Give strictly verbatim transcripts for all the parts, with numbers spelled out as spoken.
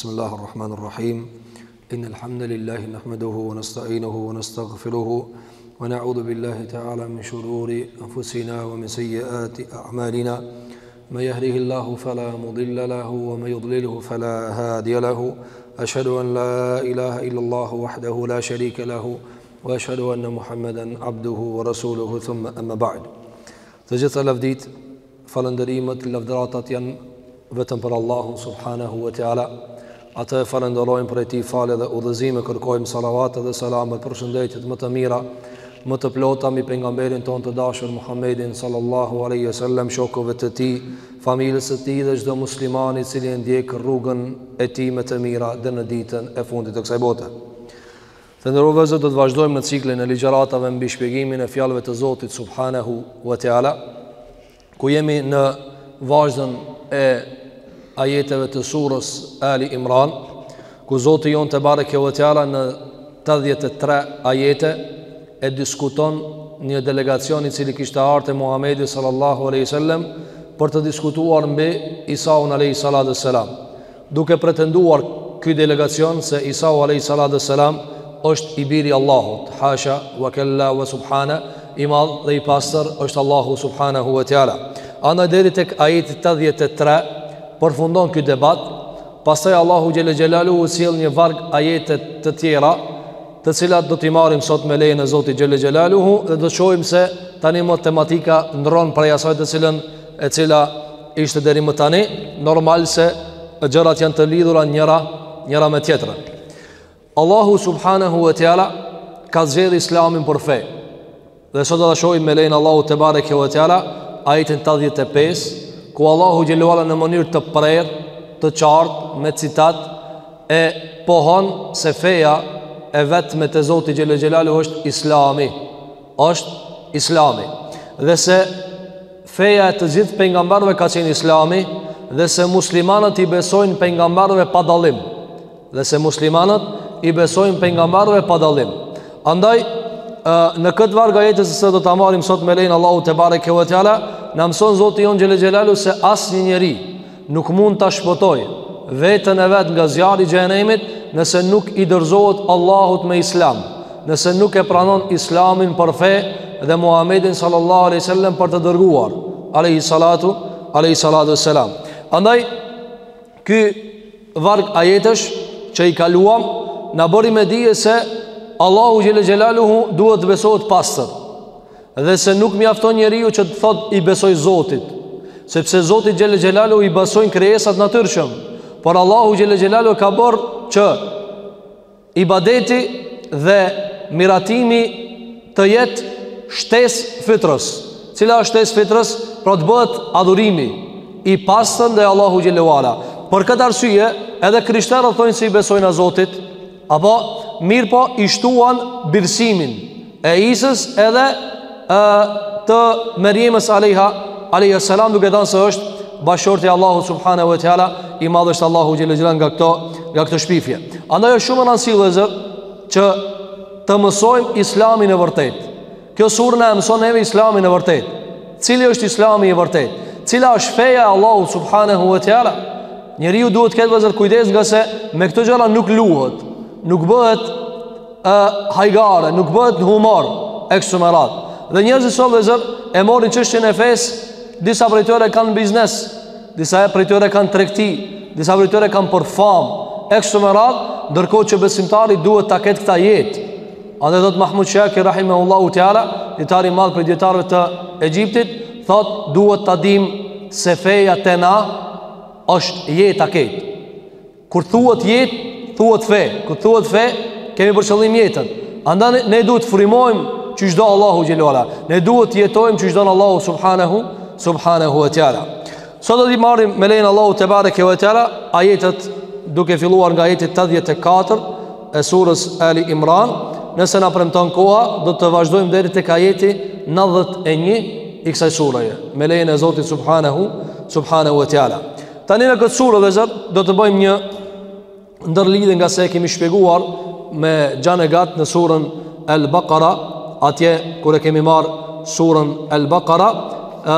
بسم الله الرحمن الرحيم إن الحمد لله نحمده ونستعينه ونستغفره ونعوذ بالله تعالى من شرور أنفسنا ومن سيئات أعمالنا من يهده الله فلا مضل له ومن يضلله فلا هادي له أشهد أن لا إله إلا الله وحده لا شريك له وأشهد أن محمدا عبده ورسوله ثم أما بعد. Të gjitha lavdit, falëndërimet, lavdratat janë vetëm për Allahun subhanahu wa ta'ala. Atë e falenderojmë për e ti fale dhe udhëzime, kërkojmë salavat dhe salamet për shëndetit më të mira, më të plota mi pejgamberin ton të dashur Muhammedin sallallahu alaihi wasallam, shokëve të tij, familjes së tij dhe çdo muslimani i cili ndjek rrugën e tij më të mira deri në ditën e fundit të kësaj bote. Të nderuar vëllezër, do të vazhdojmë në ciklin e ligjëratave mbi shpjegimin e fjalëve të Zotit subhanahu wa ta'ala, ku jemi në vazhdën e ajeteve të surës Ali Imran, ku Zoti jon te bareke ve teala në tetëdhjetë e tre ajete e diskuton një delegacion i cili kishte ardhur te Muhamedi sallallahu alaihi wasallam për të diskutuar mbi Isaun alaihi salatu wassalam, duke pretenduar ky delegacion se Isau alaihi salatu wassalam është i biri Allahut, hasha wa kalla wa subhana, i madh dhe i pastër është Allahu subhanahu wa ta'ala. Ana deri tek ajeti tetëdhjetë e tre përfundon ky debat. Pastaj Allahu xhelle xhelaluhu sjell një varg ajete të tjera, të cilat do t'i marrim sot me lejen e Zotit xhelle xhelaluhu dhe do të shohim se tani më tematika ndron prej asaj të cilën e cila ishte deri më tani. Normal se gjërat janë të lidhura njëra njëra me tjetrën. Allahu subhanahu wa ta'ala ka zgjedhur Islamin për fe. Dhe sot do ta shohim me lejen Allahu te bareke wa ta'ala ajetin tetëdhjetë e pesë, ku Allahu xhelalu ala në mënyrë të prerë, të qartë, me citat e pohon se feja e vetme te Zoti xhelalu xhelalu është Islami, është Islami, dhe se feja e të gjithë pejgamberëve ka qenë Islami, dhe se muslimanët i besojnë pejgamberëve pa dallim, dhe se muslimanët i besojnë pejgamberëve pa dallim. Andaj në këtë varg ajetës se do ta marrim sot me lejen Allahu te bareke ve teala, na mëson Zoti jon xhelalu xhelalu se asnjë njeri nuk mund ta shpëtojë veten e vet nga zjarri i xhenemit nëse nuk i dorëzohet Allahut me Islam, nëse nuk e pranon Islamin për fe dhe Muhamedit sallallahu alaihi wasallam për të dërguar alaihi salatu alaihi salatu wassalam. Andaj ky varg ajetësh që i kaluam na bëri me dije se Allahu xhelalu xhelaluhu duhet të besohet pastër, dhe se nuk mjafton njeriu që të thot i besoj Zotit, sepse Zoti xhelalu xhelaluhu i besojnë krijesat natyrshëm, por Allahu xhelalu xhelaluhu ka bërë që ibadeti dhe miratimi të jetë shtesë fitrës. Cila është shtesë fitrës? Pra të bëhet adhurimi i pastër ndaj Allahu xhelalu ala. Për këtë arsye, edhe krishterët thonë se i besojnë a Zotit, apo mirë po i shtuan birsimin e Isës edhe e, të Merjemës alejha alejha salam, duke thënë se është bashorti Allahu subhanahu wa taala, i madh është Allahu xhelalu xhelalu nga këto nga këto shpifje. Andaj është shumë rëndësishme vëllezër që të mësojmë Islamin e vërtet. Kjo surë na mëson neve Islamin e vërtet. Cili është Islami i vërtet? Cila është feja e Allahut subhanahu wa taala? Njeriu duhet të ketë vëllezër kujdes, nga se me këto gjëra nuk luhet, nuk bëhet uh, hajgare, nuk bëhet humor eksumerat. Dhe njerëzit sot vëllezër e morin çështjen e fesë, disa prej tyre kanë biznes, disa prej tyre kanë tregti, disa prej tyre kanë për famë eksumerat, ndërkohë që besimtari duhet ta ketë këtë jetë. Andaj thot Mahmud Shakir rahimahullahu teala, dietari i madh për dietarëve të Egjiptit, thot duhet ta dimë se feja tena është jeta ketë. Kur thuhet jetë, thuhet fe. Kur thuhet fe, kemi për qëllim jetën. Andaj ne duhet të frymojmë që çdo Allahu xhelalu ala. Ne duhet të jetojmë që çdo Allahu subhanahu subhanahu wa taala. Sot do të marrim me lejen Allahu te bareke ve teala ajetet, duke filluar nga ajeti tetëdhjetë e katër e surës Ali Imran. Nëse na premton koha, do të vazhdojmë deri tek ajeti nëntëdhjetë e një i kësaj sureje, me lejen e Zotit subhanahu subhanahu wa taala. Tani në këtë surë dhe zër, do të bëjmë një ndërlidhje, nga se kemi shpjeguar me gjanë e gatë në surën Al-Baqara, atje kër e kemi marë surën Al-Baqara,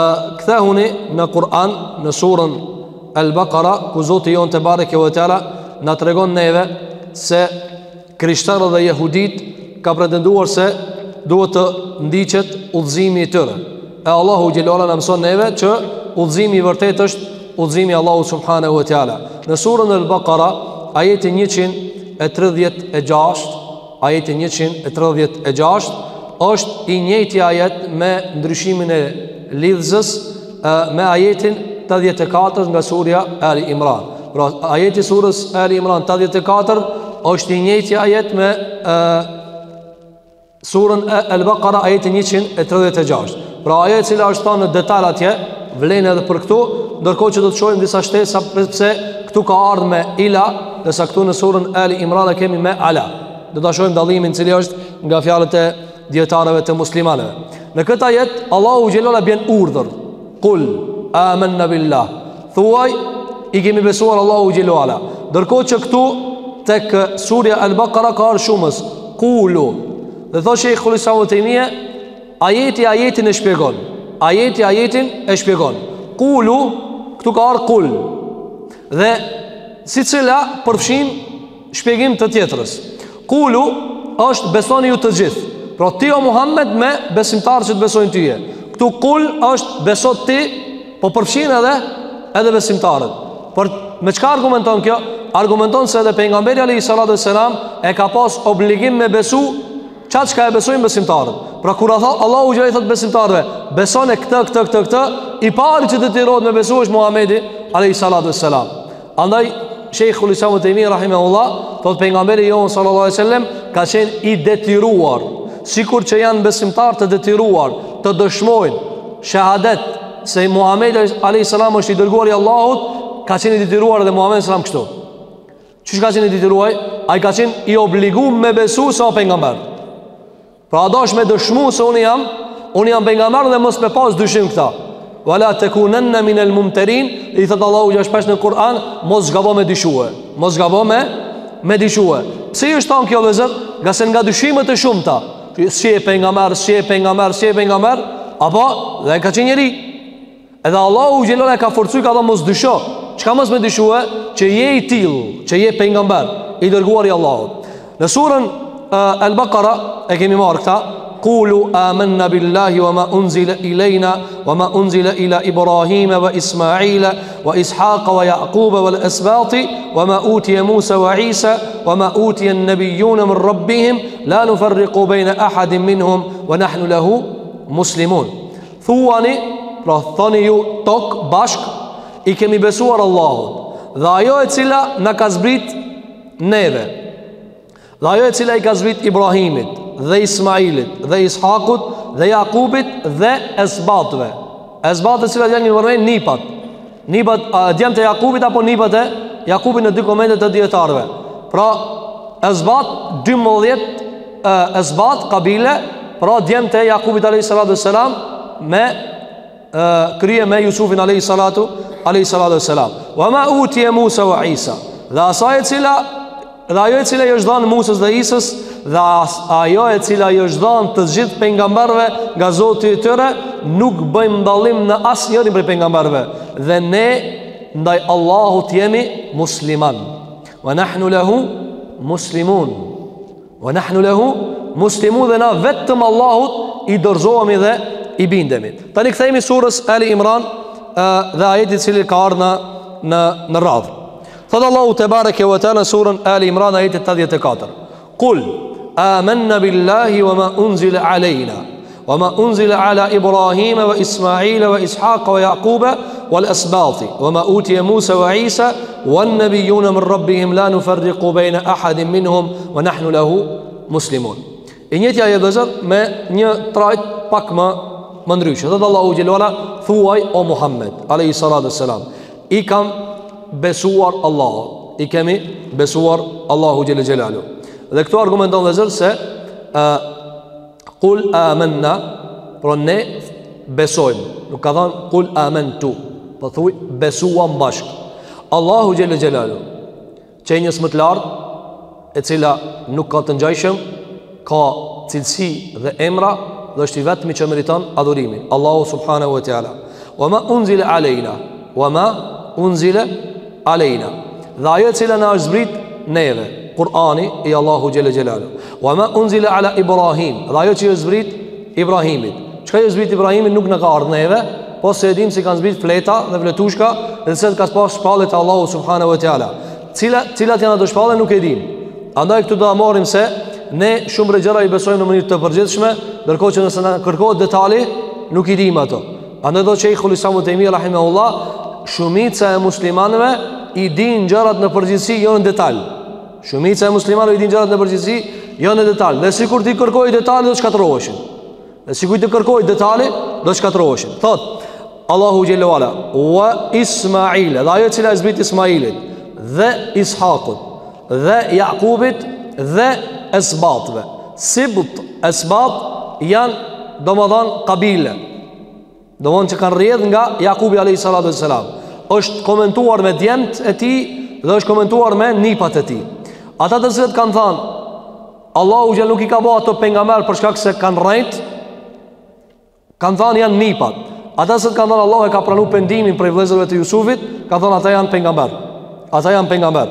këthehuni në Kur'an në surën Al-Baqara, ku Zoti jon te bareke ve teala na tregon neve se krishterët dhe jehudit ka pretenduar se duhet të ndiqet udhëzimi i tyre. E Allahu xhelala na mëson neve që udhëzimi i vërtet është udhëzimi i Allahut subhanahu wa taala. Në surën Al-Baqara, ajeti njëqind e tridhjetë e gjashtë, ajeti njëqind e tridhjetë e gjashtë është i njëjti ajet me ndryshimin e lidhjes me ajetin tetëdhjetë e katër nga surja Ali Imran. Pra ajeti surës Ali Imran tetëdhjetë e katër është i njëjti ajet me e, surën Al-Baqara ajeti njëqind e tridhjetë e gjashtë. Pra ajet cila është thënë në detaj atje, vlen edhe për këtu, ndërkohë që do të shohim disa shtesa pse këtu ka ardhur me ila, ndërsa këtu në surën Ali Imran e kemi me ala. Do ta shohim dallimin i cili është nga fjalët e dietarëve të muslimanëve. Në këtë ajet Allahu xhelala bën urdhër: "Qul amanna billah." Thuaj i kemi besuar Allahu xhelala. Ndërkohë që këtu tek surja Al-Baqara ka ardhur shumës qulu. Dhe thotë Sheikhul Islam Taymija, ajeti ajetin e shpjegon. Ajeti ajetin e shpjegon. Qulu, këtu ka ardhur qul. Dhe sicila përfshin shpjegim të tjetrës. Qulu është besoni ju të gjithë. Pra ti o Muhammed me besimtarë që të besojnë tyje. Këtu qul është beso ti, po përfshin edhe edhe besimtarët. Por me çka argumenton kjo? Argumenton se edhe pejgamberi alayhi salatu wassalam e ka pas obligim me besu çat çka e besojnë besimtarët. Pra kur Allahu xhallahu thot besimtarëve, besoni këtë këtë këtë këtë, i pari që të tirohet me besu është Muhamedi alayhi salatu wassalam. Andaj Sheikhul Islam Taymija rahimahullah thot pejgamberi jon sallallahu alaihi wasallam ka qenë i detyruar, sikur që janë besimtar të detyruar të dëshmojnë shahadet se Muhamedi alayhi salam është i dërguari i Allahut, ka qenë i detyruar edhe Muhamedi sallam kështu. Çish ka qenë i detyruar? Ai ka qenë i obliguar me besu se o pejgamber. Pra a dosh me dëshmu se unë jam Unë jam pejgamber dhe mos me pas dyshim këta. Wala takunanna min al-mumtarin, i thot Allahu gjashpesh në Kur'an, mos zgabo me dyshue. Mos zgabo me me dyshue. Pse është thonë kjo vëzër? Nga se nga dyshimet e shumta, si e pejgamber, si e pejgamber, si e pejgamber, apo dhe ka qenë njeri. Edhe Allahu xhelala ka forcuar ka thonë mos dysho. Çka mos me dyshue? Që je i till, që je pejgamber, i dërguar i Allahut. Në surën uh, Al-Baqara e kemi marrë këta: "Qulu amanna billahi wa ma unzila ilayna wa ma unzila ila Ibrahima wa Ismaila wa Ishaqa wa Yaquba wal asbati wa ma utiya Musa wa Isa wa ma utiya an-nabiyyuna min rabbihim la nufarriqu bayna ahadin minhum wa nahnu lahu muslimun." Thuani, pra thoni ju tok bashk, i kemi besuar Allahut dhe ajo e cila na ka zbrit neve, dhe ajo e cila i ka zbrit Ibrahimit dhe Ismailit dhe Ishakut dhe Jakubit dhe Esbatëve. Esbatët cilat janë një vërmejnë nipat. Nipat, djemë të Jakubit apo nipat e Jakubit në dy komendet të djetarve. Pra Esbat, dymbëdhjetë Esbat, kabile, pra djemë të Jakubit a.s. me e, krye me Jusufin a.s. a.s. Wa ma utje Musa wa Isa. Dhe asaj e cila Dhe ajo e cila i është dhënë Musës dhe Isës, dhe ajo e cila i është dhënë të gjithë pejgamberëve nga Zoti i tyre, nuk bëjmë dallim në asnjërin prej pejgamberëve. Dhe ne ndaj Allahut jemi musliman. Wa nahnu lahu muslimun. Wa nahnu lahu muslimun, dhe na vetëm Allahut i dorëzohemi dhe i bindemi. Tani kthehemi surës Ali Imran dhe ajeti i cili ka ardhur në në, në radhë. Thot Allahu te bareke ve teala surën Ali Imran ajeti tetëdhjetë e katër: "Qul amanna billahi wa ma unzila alayna wa ma unzila ala Ibrahima wa Ismaila wa Ishaqa wa Yaquba wal asbati wa ma utiya Musa wa Isa wan nabiyyuna min rabbihim la nufarriqu bayna ahadin minhum wa nahnu lahu muslimun." E njëjtja ajet vëzër me një trajt pak më më ndryshe. Thot Allahu xhelala: "Thuaj o Muhammed alayhi salatu wassalam, i kam besuar Allah, i kemi besuar Allahu xhelel xhelalu." Dhe këtu argumenton vëzër se uh, qul amanna, pra ne besojmë. Nuk ka thënë qul amantu, po thuaj besuam bashk. Allahu xhelel xhelalu, qenjës më të lartë, e cila nuk ka të ngjajshëm, ka cilësi dhe emra, dhe është i vetmi që meriton adhurimin, Allahu subhanahu wa taala. Wa ma unzila alayna, wa ma unzila alejna. dhe ajo e cila na është zbrit neve, Kur'ani i Allahu xhelle xhelalu. Wa ma unzila ala Ibrahim, dhe ajo që është zbrit Ibrahimit. Çka është zbrit Ibrahimit nuk na ka ardhur neve, po se e dim si kanë zbrit fleta dhe fletushka, dhe se ka pas shpallët e Allahu subhanahu wa taala. Cilat cilat janë ato shpallë nuk e dim. Andaj këtu do ta marrim se ne shumë gjëra i besojmë në mënyrë të përgjithshme, ndërkohë që nëse na kërkohet detali, nuk i dim ato. Andaj do Sheikhul Islam Taimi rahimahullah, shumica e muslimanëve i din gjërat në përgjithësi, jo në detaj. Shumica e muslimanëve i din gjërat në përgjithësi, jo në detaj. Dhe sikur ti kërkoj detale do të shkatërroheshin. Dhe sikur ti kërkoj detale do të shkatërroheshin. Thot Allahu xhelalu ala wa Ismail, dhe ajo që e zbrit Ismailit dhe Ishakut dhe Jakubit dhe Esbatve. Sibt, Esbat janë domodin kabile, domodin që kanë rrjedh nga Jakubi alayhi salatu wassalam. Është komentuar me djemt e tij dhe është komentuar me nipat e tij. Ata të cilët kanë thënë Allahu xhelalu nuk i ka bëu ato pejgamber për shkak se kanë rrejt, kanë thënë janë nipat. Ata që kanë thënë Allahu e ka pranuar pendimin për vëllezërve të Jusufit, kanë thënë ata janë pejgamber. Ata janë pejgamber.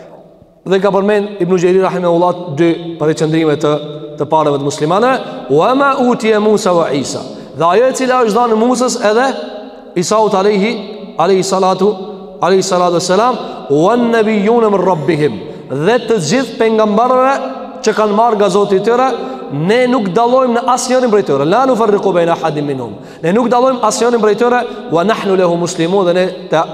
Dhe ka përmend Ibn Jarir rahimahullah dy përqendrime të të parëve të muslimanëve, wa ma utiya Musa wa Isa. Dhe ajo e cila është dhënë Musës edhe Isaut alayhi alayhi salatu alayhi salatu wassalam, wan nabiyun min rabbihim. Dhe të gjithë pejgamberëve që kanë marrë nga Zoti i tyre, ne nuk dallojmë në asnjërin prej tyre. La nufarriqu baina ahadin minhum. Ne nuk dallojmë asnjërin prej tyre, wa nahnu lahu muslimun, dhe ne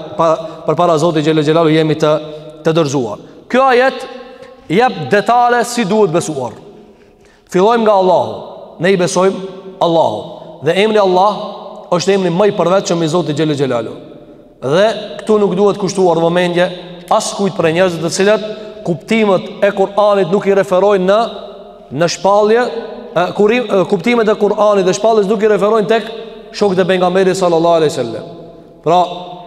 përpara Zotit xhelel xhelalu jemi të të dorëzuar. Kjo ajet jep detale si duhet besuar. Fillojmë nga Allahu. Ne i besojmë Allahu. Dhe emri Allah është emri më i përvetshëm i Zotit xhelel xhelalu. Dhe këtu nuk duhet kushtuar vëmendje as kujt për njerëzit të cilët kuptimet e Kur'anit nuk i referojnë në në shpallje, kurim, kuptimet e Kur'anit dhe shpalljes nuk i referojnë tek shokët e pejgamberit sallallahu alaihi wasallam. Pra,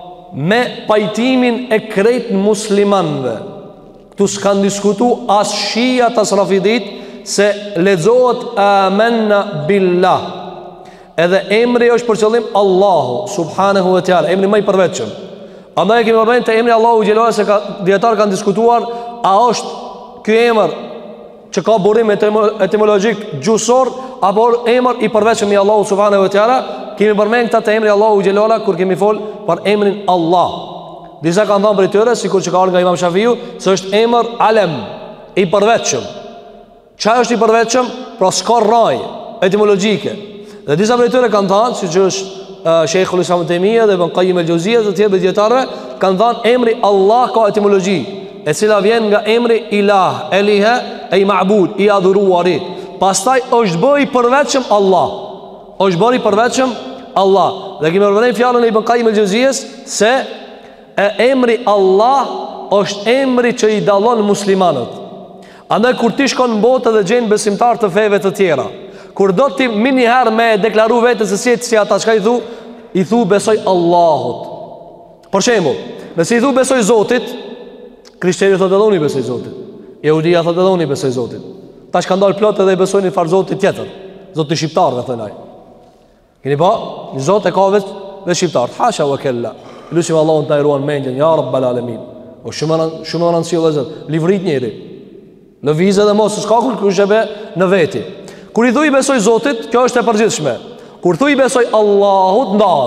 me pajtimin e krejt muslimanëve, këtu s'kan diskutu as shia të rafidit se lexohet amanna billah. Edhe emri është për qëllim Allahu subhanahu wa taala, emri më i përvetshëm. Andaj kemi përmendur te emri Allahu xhelal se ka dietar kanë diskutuar a është ky emër që ka burim etimologjik gjusor apo emër i përvetshëm i Allahu subhanahu wa taala. Kemi përmendur këtë te emri Allahu xhelal kur kemi fol për emrin Allah. Disa kanë thënë për tyre, sikur që ka ardhur nga Imam Shafiu, se është emër alem i përvetshëm. Çfarë është i përvetshëm? Pra s'ka rraj etimologjike. Dhe disa prej tyre kanë thënë, siç është uh, Sheikhul Islam Taimi dhe Ibn Qayyim al-Jauziyja dhe të tjerë dietarë, kanë thënë emri Allah ka etimologji, e cila vjen nga emri ilah, elihe, e i ma'bud, i adhuruari. Pastaj është bërë i përvetshëm Allah. Është bërë i përvetshëm Allah. Dhe kemi përmendur fjalën e Ibn Qayyim al-Jauziyjes se e emri Allah është emri që i dallon muslimanët. Andaj kur ti shkon në botë dhe gjen besimtar të feve të tjera, kur do ti mini herë me deklaru vetë se si si ata çka i thu, i thu besoj Allahut. Për shembull, nëse i thu besoj Zotit, krishterët thotë edhe unë besoj Zotit. Jehudia thotë edhe unë besoj Zotit. Tash kanë dalë plot edhe i besojnë far Zotit tjetër. Zoti shqiptar dhe thënë ai. Keni pa? Një Zot e ka vetë vetë shqiptar. Hasha wa kella. Lusim Allahun ta ruan mendjen, ja rabbal alamin. O shumë shumë rëndësi vëllezër, livrit njëri. Lëvizë dhe mos s'ka kur kushebe në veti. Kur i thuj besoj Zotit, kjo është e përgjithshme. Kur thuj besoj Allahut, ndahen.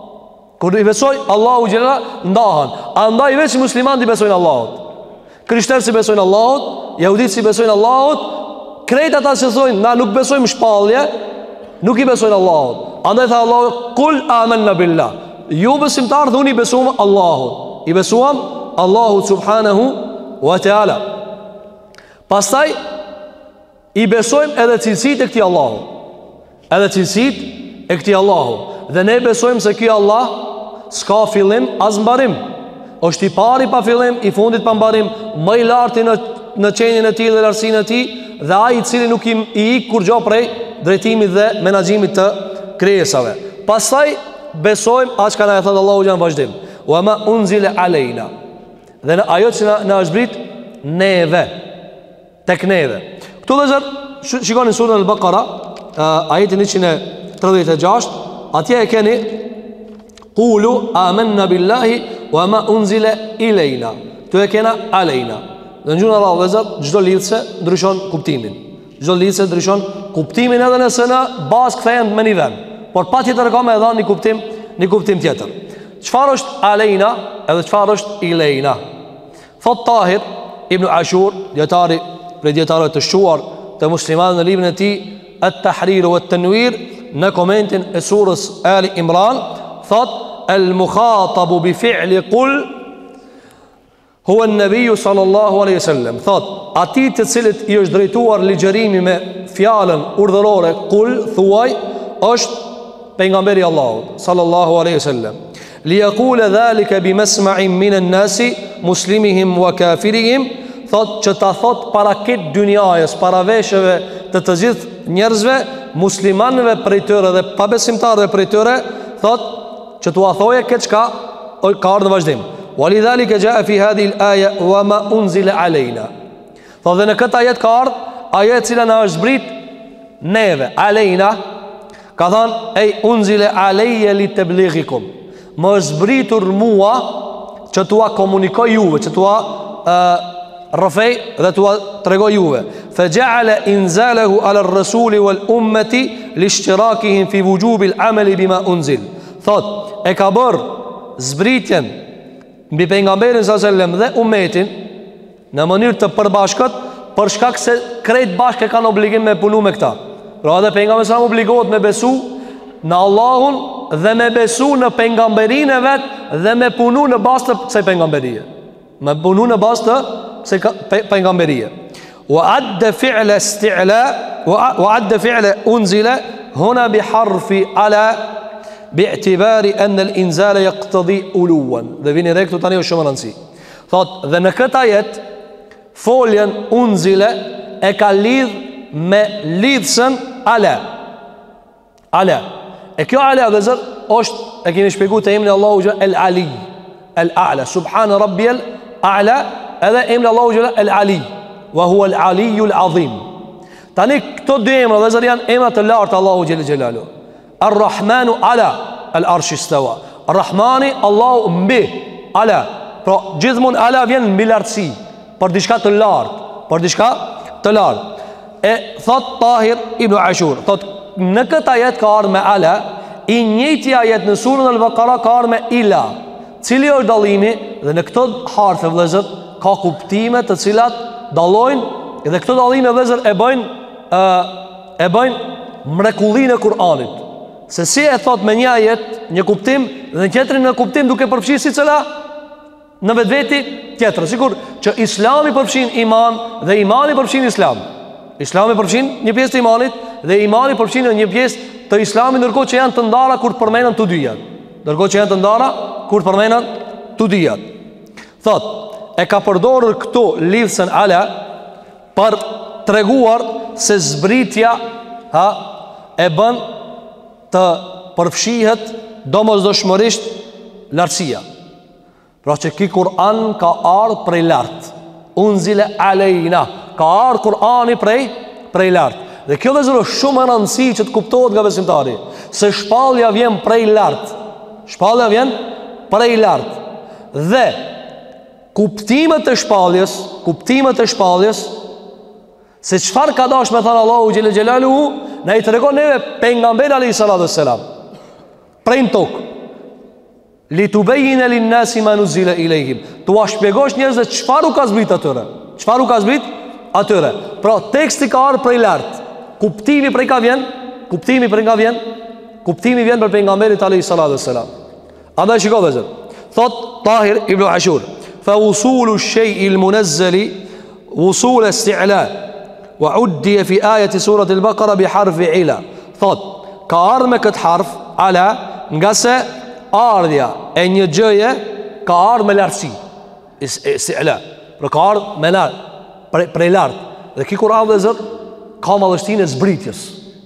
Kur i besoj Allahu xhelal, ndahen. Andaj veç muslimanët i besojnë Allahut. Krishterët si besojnë Allahut, jehudit si besojnë Allahut, krejt ata që thonë na nuk besojmë shpallje, nuk i besojnë Allahut. Andaj tha Allahu, kul amanna billah. Ju besimtar dhuni besuam Allahut. I besuam Allahut subhanahu wa taala. Pastaj i besojmë edhe cilësitë e këtij Allahu. Edhe cilësitë e këtij Allahu. Dhe ne besojmë se ky Allah s'ka fillim as mbarim. Është i pari pa fillim, i fundit pa mbarim, më i larti në në qenien e tij dhe lartësinë e tij, dhe ai i cili nuk i ik kurrë prej drejtimit dhe menaxhimit të krijesave. Pastaj besojmë as ka na thënë Allahu xhan vazhdim. Wa ma unzila alejna. Dhe në ajo që na, na është brit neve, tek neve. Këtu dhe zër, shikoni surën Al-Baqara, uh, ajetin njëqind e tridhjetë e gjashtë, atje e keni Qulu amanna billahi wa ma unzila ilejna. Këtu e kena alejna. Dhe në gjuhën arabe vëllezër, çdo lidhse ndryshon kuptimin. Çdo lidhse ndryshon kuptimin edhe nëse në bazë kthehen me një vend. Por patjetër ka më dhënë një kuptim, një kuptim tjetër. Çfarë është alejna edhe çfarë është ilejna? Thot Tahir ibn Ashur, dietari prej dietarëve të shuar të muslimanëve në librin e tij At-Tahrir wa At-Tanwir, në komentin e surës Ali Imran, thot al-mukhatabu bi fi'li qul huwa an-nabiy sallallahu alaihi wasallam. Thot ati të cilit i është drejtuar ligjërimi me fjalën urdhërore qul, thuaj, është pejgamberi Allahut sallallahu alaihi wasallam. Li yaqula dhalika bimasma'in min an-nasi muslimihim wa kafirihim. Thot që ta thot para këtë dynjajës, para veshëve të të gjithë njerëzve, muslimanëve prej tyre dhe pabesimtarëve prej tyre, thot që t'u thoje këtë çka ka ardhur në vazhdim. Walidhalika jaa fi hadhihi al-aya wa ma unzila alayna. Thot dhe në këtë ajet ka ardhur ajo e cila na është zbrit neve, alayna, ka thënë ej unzila alayya li tablighikum. Më është zbritur mua që t'ua komunikoj juve, që t'ua rrëfej dhe t'ua tregoj juve. Fa ja'ala inzalahu ala ar-rasuli wal ummati li ishtirakihim fi wujubi al-amali bima unzil. Thot e ka bër zbritjen mbi pejgamberin sallallahu alaihi wasallam dhe ummetin në mënyrë të përbashkët, për shkak se krejt bashkë kanë obligim me punu me këta. Pra edhe pejgamberi sa obligohet me besu në Allahun dhe me besu në pejgamberinë e vet dhe me punu në bazë të kësaj pejgamberie. Me punu në bazë të kësaj pejgamberie. Wa adda fi'la isti'la wa adda fi'la unzila huna bi harfi ala bi'tibari an al-inzal yaqtadi uluwan. Dhe vini re këtu tani është shumë rëndësi. Thot dhe në këtë ajet foljen unzile e ka lidh me lidhsen ala. Ala. E kjo ala dhe zër është, e kemi shpjeguar te emri Allahu xha el-Ali, el-A'la, subhana rabbiyal a'la, edhe emri Allahu xha el-Ali, wa huwa al-Aliyul azim. Tani këto dy emra dhe zër janë emra të lartë Allahu xhel xhelalu. Ar-Rahmanu ala al-arshi istawa. Ar-Rahmani Allahu mbi ala. Pra gjithmonë ala vjen mbi lartësi, për diçka të lartë, për diçka të lartë. E thot Tahir ibn Ashur, thot në këtë ajet ka ardhur me ala, i njëjti ajet në surën Al-Baqara ka ardhur me ila. Cili është dallimi? Dhe në këto harfe vëllezër ka kuptime të cilat dallojnë, dhe këto dallime vëllezër e bëjnë e, e bëjnë mrekullinë e Kur'anit. Se si e thot me një ajet një kuptim dhe në tjetrin në kuptim duke përfshirë sicila në vetveti tjetër. Sikur që Islami përfshin iman dhe imani përfshin Islam. Islami përfshin një pjesë të imanit dhe imani përfshin një pjesë të Islamit, ndërkohë që janë të ndara kur përmenden të dyja. Ndërkohë që janë të ndara kur përmenden të dyja. Thot, e ka përdorur këtu lidhsen ala për treguar se zbritja ha e bën të përfshihet domosdoshmërisht lartësia. Pra që ki Kur'an ka ardhur prej lartë. Unzile alejna, ka ardhur Kur'ani prej prej lartë. Dhe kjo dhe zërë shumë e rëndësi që të kuptohet nga besimtari, se shpallja vjen prej lartë. Shpallja vjen prej lartë. Dhe kuptimet e shpalljes, kuptimet e shpalljes, se çfarë ka dash me thënë Allahu xhelel xhelaluhu, na i tregon neve pejgamberi alayhis salatu wassalam. Prej në tokë. Li të bejjine lin nasi ma nuzile i lejhim. Tu a shpjegosh njerëzve qëfar u ka zbrit atyre. Qëfar u ka zbrit atyre. Pra teksti ka arë prej lartë. Kuptimi prej ka vjen. Kuptimi prej ka vjen. Kuptimi vjen për pejgamberit alayhis salatu wassalam. Andaj shiko dhe zër. Thot Tahir ibn Ashur, fa usulu shay'i al-munazzali usul isti'la wa uddiya fi ayati surati al-Baqara bi harfi ila. Thot ka ardhur me këtë harf ala, nga se ardhja e një gjëje ka ardhur me lartësi. Isti'la. Pra ka ardhur me lart, prej, prej lart. Dhe ki Kur'an dhe zot ka madhështinë e zbritjes.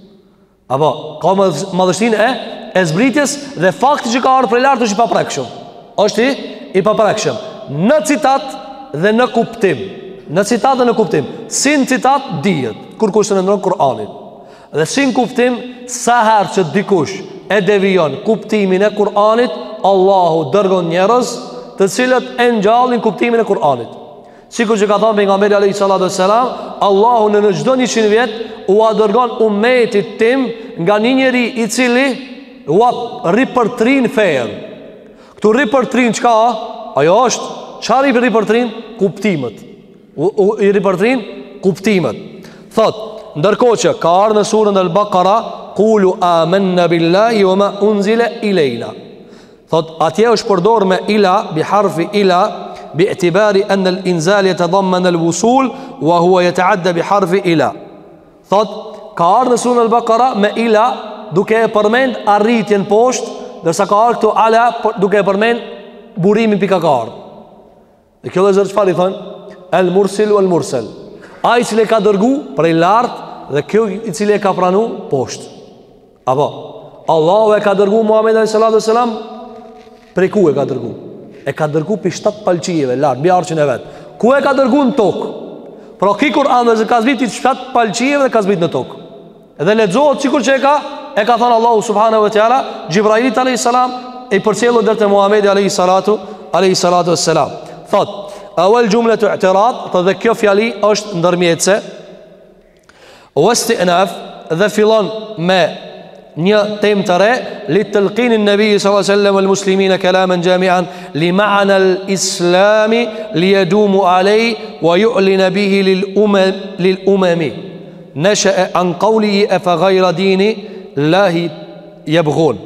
Apo ka madhështinë e e zbritjes dhe fakti që ka ardhur prej lart është i paprekshëm. Është i, i paprekshëm në citat dhe në kuptim. Në citat dhe në kuptim. Si në citat dihet kur kush të ndron Kur'anin. Dhe si në kuptim, sa herë që dikush e devijon kuptimin e Kur'anit, Allahu dërgon njerëz të cilët e ngjallin kuptimin e Kur'anit. Sikur që ka thënë pejgamberi alayhi salatu wassalam, Allahu në çdo njëqind vjet u dërgon ummetit tim nga një njeri i cili u ripërtrin fejen. Këtu ripërtrin çka? Ajo është çfarë i ripërtrin? Kuptimet. U, u i ripërtrin kuptimet. Thot, ndërkohë që ka ardhur në surën Al-Baqara, qulu amanna billahi wama unzila ilayna. Thot, atje është përdorur me ila bi harfi ila باعتبار أن الإنزال يتضمن الوصول وهو يتعدى بحرف إلى. Thot, ka ardhur në surën Al-Baqara me ila duke e përmend arritjen poshtë, ndërsa ka ardhur këtu ala duke e përmend burimin pikakar. Dhe kjo është çfarë i thon? El mursil wal mursal. Ai i cili ka dërgu prej lart dhe kjo i cili e ka pranu poshtë. Apo Allahu e ka dërgu Muhamedit sallallahu alaihi wasallam prej ku e ka dërgu? E ka dërgu për shtatë palqijeve lartë, mbi arqin e vetë. Ku e ka dërgu? Në tokë. Pra ki Kur'an dhe ka zbrit i shtatë palqijeve dhe ka zbrit në tokë. Edhe lexohet sikur që e ka E ka thënë Allahu subhanahu wa ta'ala Gjibrailit alayhi salam e përcjellur deri te Muhamedi alayhi salatu alayhi salatu wassalam. Thot, awal jumlatu i'tirad, të dhe kjo fjali është ndërmjetëse. Wastinaf, dhe fillon me një temë të re, li talqin an-nabi sallallahu alaihi wasallam wal muslimin kalaman jami'an li ma'na al-islami li yadumu alayhi wa yu'lina bihi lil umam lil umami nasha'a an qawlihi afa ghayra dini lahi yabghun.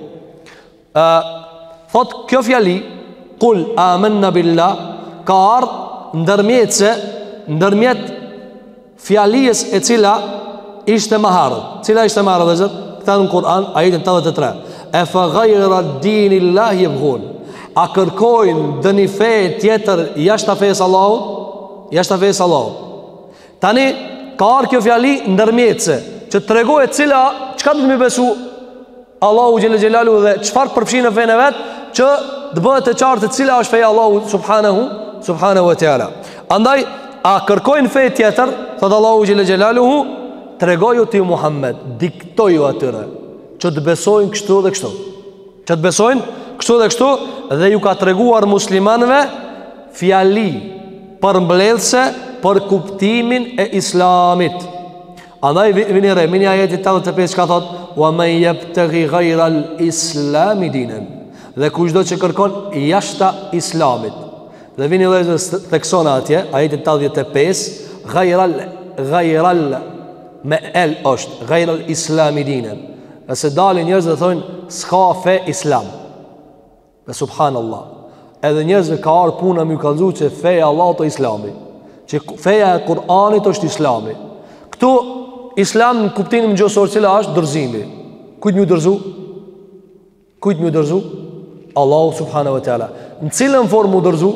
Thot kjo fjali qul amanna billah ka ardh ndërmjetëse ndërmjet fjalisë e cila ishte më herët. Cila ishte më herët? Këta në Kur'an, ajetin të dhe të tre. E fa gajra dini Allahi yabghun. A kërkojnë dë një fejë tjetër jashtë të fejës Allahut? Jashtë të fejës Allahut. Tani, ka arë kjo fjali ndërmjetëse, që të regojë cila, qëka të të mi besu Allahu Gjellë Gjellalu dhe qëfar përpshinë në fejën e vetë, që të bëhet e qartë cila është fejë Allahu subhanahu, subhanahu wa ta'ala. Andaj, a kërkojnë fejë tjetër, thëtë Allahu Gjellë Gjellalu, të regoju të ju Muhammed, diktoju atyre që të besojnë kështu dhe kështu, që të besojnë kështu dhe kështu, dhe ju ka të reguar muslimanve fjali për mbledhse për kuptimin e islamit. Andaj vini re, mini ajetit të të pesë ka thot, wa men yabtaghi ghayra al-islami dinan, dhe kushdo që kërkon jashta islamit. Dhe vini dhe theksona atje, ajetit të të pesë, ghayra ghayra me el është gajrë islami dinen. E se dalin njerëz dhe thonë s'ka fe islam. Dhe subhanallah, edhe njerëz dhe ka arë puna më kalzu që feja Allah të islami, që feja e Kur'anit është islami. Këtu islam në kuptimin gjosor cila është dërzimi. Kujt më dërzu? Kujt më dërzu? Allahu subhanahu wa ta'ala. Në cilën formë më dërzu?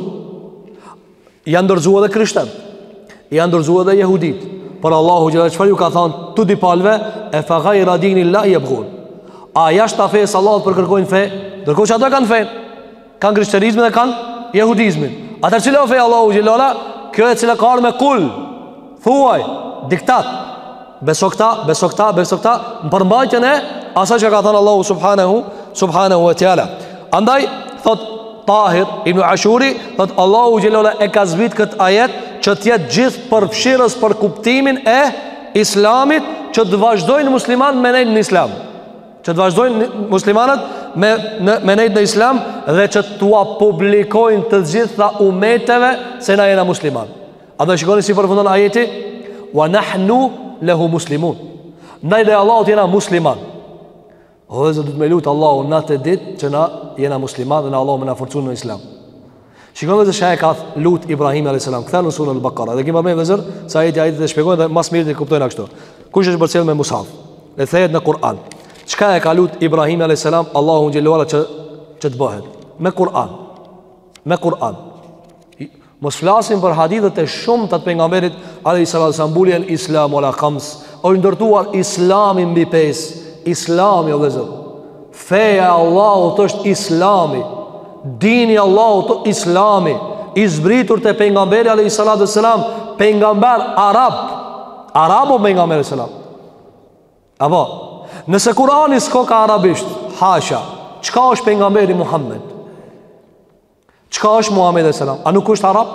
Janë dërzu edhe krishterët, janë dërzu edhe jehudit. Por Allahu Gjellë qëfar ju ka thonë tu di palve, e fa gajra dini Allahi yabghun. A jashtë ta fejës Allah për kërkojnë fe, dërko që ato kanë fe, kanë krishterizmin dhe kanë jehudizmin. Atër cilë o fejë Allahu Gjellë, kjo e cilë ka arë me kull, thuaj, diktat, beso këta, beso këta, beso këta, në përmbajtjën e asa që ka thonë Allahu subhanahu, subhanahu wa ta'ala. Andaj, thot Tahir ibn Ashuri, thot Allahu Gjellë e ka zbit këtë ajet që tjetë gjithë përfshirës për kuptimin e islamit, që të vazhdojnë musliman me nejtë në islam, që të vazhdojnë muslimanët me, me nejtë në islam, dhe që të ua publikojnë të gjitha umeteve se na jena musliman. A dhe shikoni si përfundon ajeti, wa nahnu lehu muslimun, ndaj dhe Allah të jena musliman. O dhe zë du të me lutë Allahu në të ditë që na jena musliman dhe na Allah me na forcun në islam. Shikon dhe shaj ka lut Ibrahim alayhis salam, kthen në surën Al-Baqara. Dhe kemi më vëzër sa ajeti ajeti dhe shpjegojnë dhe mas mirë të kuptojnë kështu. Kush është përcjell me mushaf? Le thehet në Kur'an. Çka e ka lut Ibrahim alayhis salam Allahu xhelalu ala që që të bëhet me Kur'an. Me Kur'an. Mos flasim për hadithet e shumta të pejgamberit alayhis salam, bulien islam wala khams, o ndërtuar Islami mbi pesë. Islami o vëzër. Feja e Allahut është Islami. Dini Allahut të islami, i zbritur të pejgamberi alayhi salatu wassalam, pejgamber arab, arab o pejgamberi alayhi salam. Apo, nëse Kurani s'ka ka arabisht, hasha, çka është pejgamberi Muhammed? Çka është Muhamedi alayhis salam? A nuk është arab?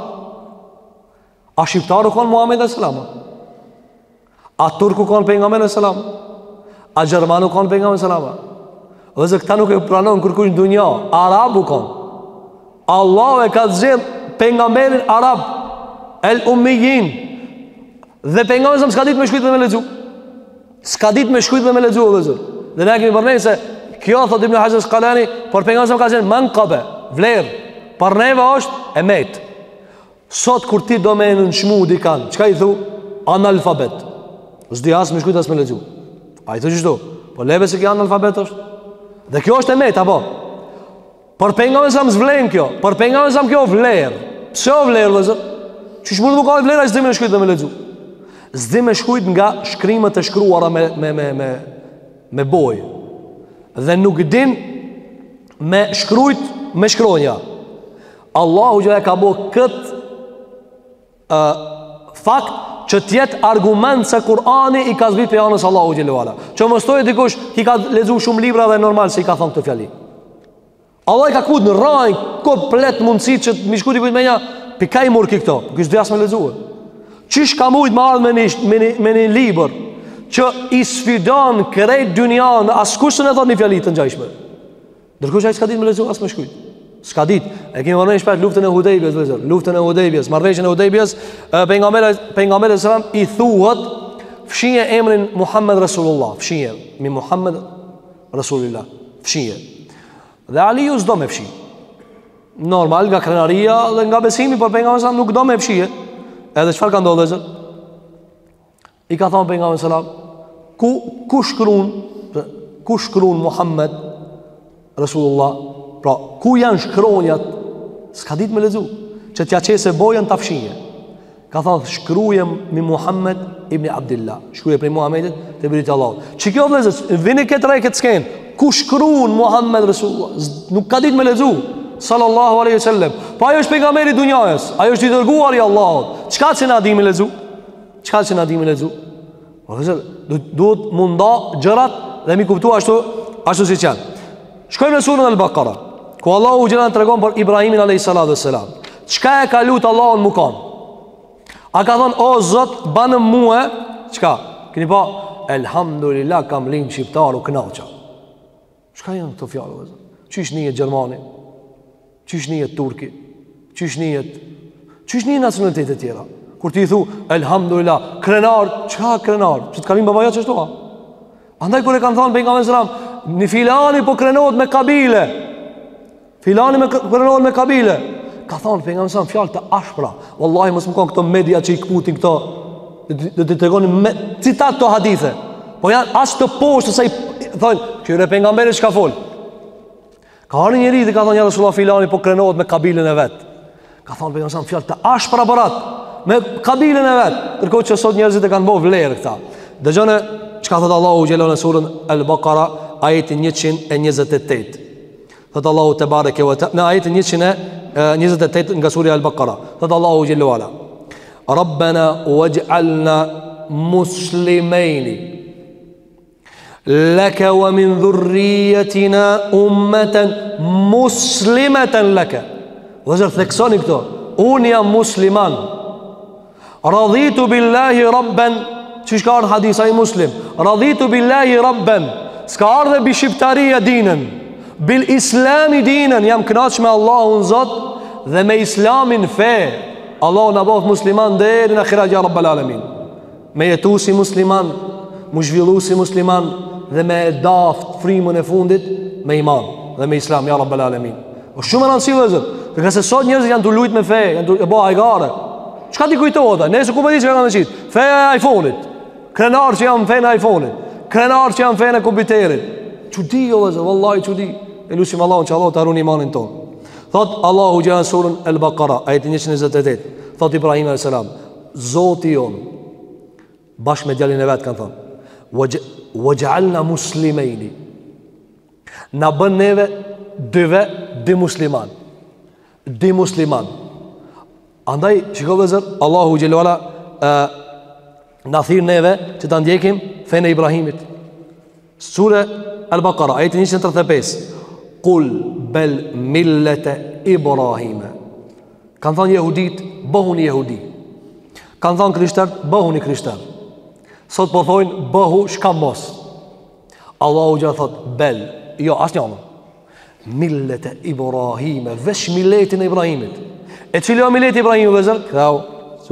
A shqiptaru kanë Muhamedi alayhis salam? A turku kanë pejgamberin alayhis salam? A gjermanu kanë pejgamberin alayhis salam? Dhe këta nuk e pranon kërkush në dunja. Arabu kanë. Allah e ka zgjedh pejgamberin arab, el ummiyin. Dhe pejgamberi s'ka ditë me shkruajt dhe me lexu. S'ka ditë me shkruajt dhe me lexu vëllazër. Dhe ne kemi përmendur se kjo thot Ibn Hajar al-Asqalani, por pejgamberi ka thënë manqabe, vlerë. Për neve është e met. Sot kur ti do me nënshmu dikan, çka i thu? Analfabet. S'di as me shkruajt as me lexu. A i thu çdo? Po leve se kjo analfabet është. Dhe kjo është e met apo? Për pejgamberin sa m'vlen kjo, për pejgamberin sa kjo vlerë. Pse o vlerë vëllazër? Çish mund të ka vlerë as dhe me shkruajt dhe me lexu? S'di me shkruajt nga shkrimet e shkruara me me me me me bojë. Dhe nuk din me shkruajt me shkronja. Allahu që e ka bo këtë uh, fakt që tjetë argument se Kurani i ka zbit për janës Allahu Gjelluala. Që më stojë dikush ki ka lezu shumë libra dhe normal se i ka thonë këtë fjali. Allah i ka kut në rajnë komplet mundësi që të mishku dikujt me nja për ka i murë ki këto, kështë dhe asë me lezuë. Qish ka mujtë më ardhë me një, me një, me një liber që i sfidon krejt dynjanë, asë kushtë në thot një fjali të njajshme. Dërkush a i s'ka dit me lezu, asë me shkujt. S'ka dit. E kemi vërnej shpet luftën e Hudejbjes, vëzër. Luftën e Hudejbjes, marrëveshjen e Hudejbjes, pejgamberi sallam i thuhet fshije emrin Muhammed Rasulullah, fshije mi Muhammed Rasulullah, fshije. Dhe Aliu s'do me fshi. Normal nga krenaria dhe nga besimi, por pejgamberi sallam nuk do me fshije. Edhe çfarë ka ndodhur vëzër? I ka thonë pejgamberi sallam, ku ku shkruan, ku shkruan Muhammed Rasulullah? Pra, ku janë shkronjat? S'ka dit me lezu. Që t'ja qese bojën të fshije. Ka thonë, shkrujem mi Muhammed ibn Abdillah. Shkruje prej Muhammedit të birit Allah. Që kjo vlezës, vini këtë rej këtë skenë, ku shkruun Muhammed Rasulullah? Nuk ka dit me lezu. Sallallahu aleyhi sallam. Pa ajo është pejgamberi dunjajës. Ajo është i dërguar i Allahot. Qka që na di me lezu? Qka që na di me lezu? Duhet munda gjërat dhe mi kuptu ashtu, ashtu si qenë. Shkojmë në surën Al-Baqara, ku Allahu gjelan të regon për Ibrahimin alayhis salam. Qka e ka lutë Allahun mu kanë? A ka thonë, o Zot, banë muë, qka? Këni pa, elhamdulillah, kam linë shqiptaru kënaqa. Qka janë këto fjallë? Qish njët Gjermani? Qish njët Turki? Qish njët? Qish njët nacionalitetet tjera? Kur ti thu, elhamdulillah, krenar, qka krenar? Që të kalim babaja që shtoha? Andaj kur e kanë thonë, pejgamberi sallam, një filani po krenohet me kabile. Filani me krenohet me kabile. Ka thonë pejgamberi sallam fjalë të ashpra. Wallahi mos më kanë këto media që i kputin këto. Do të tregoni me citat të hadithe. Po janë as të poshtë sa i thonë, "Ky pejgamberi çka fol?" Ka ardhur njëri dhe ka thonë ja Rasulullah filani po krenohet me kabilen e vet. Ka thonë pejgamberi sallam fjalë të ashpra barat me kabilen e vet. Ndërkohë që sot njerëzit e kanë bërë vlerë këta. Dëgjoni çka thot Allahu xhelal në surën Al-Baqara ajetin njëqind e njëzet e tetë. Thot Allahu te bareke ve teala në ajetin njëqind e njëzet e tetë nga surja Al-Baqara. Thot Allahu xhelal wala. Rabbana waj'alna muslimin laka wa min dhurriyyatina ummatan muslimatan laka. Vazhdo theksoni këto. Unë jam musliman. Raditu billahi rabban. Qish ka ardhë hadisa i muslim? Radhitu billahi rabben. Ska ardhë bi shqiptaria dinën, bil islami dinën. Jam knaq me Allahun Zot dhe me islamin fe. Allahu në bëf musliman deri në akhirat ja rabbal alamin. Me jetu si musliman, mu zhvillu si musliman dhe me daft frimën e fundit me iman dhe me islam ja rabbal alamin. O shumë në nësi vëzër, dhe këse sot njerëzit janë të lujt me fe, janë të bo hajgare. Qka ti kujtohet? Nëse ku përdi që ka në qitë? Feja e iPhone-it. Krenar që jam fejnë iPhone-it, krenar që jam fejnë e kompiterit. Qudi jo dhe zë, vëllaj qudi. E lusim Allahun që Allah të arun imanin ton. Thot Allahu gjelan surën El-Baqara, ajetin njëqind e njëzet e tetë. Thot Ibrahim a.s. Zoti jon, bashkë me djalin e vetë kanë thonë, waj'alna muslimejni. Na bën neve dyve dy musliman. Dy musliman. Andaj, shiko dhe zër, Allahu gjeluala në thirë neve që të ndjekim fejnë e Ibrahimit. Sure Al-Baqara, ajetin njëqind e tridhjet e pesë. Kull bel millete Ibrahime. Kanë thonë jehudit, bëhuni jehudi. Kanë thonë krishterët, bëhuni krishterë. Sot po thojnë, bëhu shka mos. Allahu gjithë thotë, bel, jo, asë njëmë. Millet e Ibrahime, vesh milletin e Ibrahimit. E cilë o millet e Ibrahimit, vëzër? Këtau,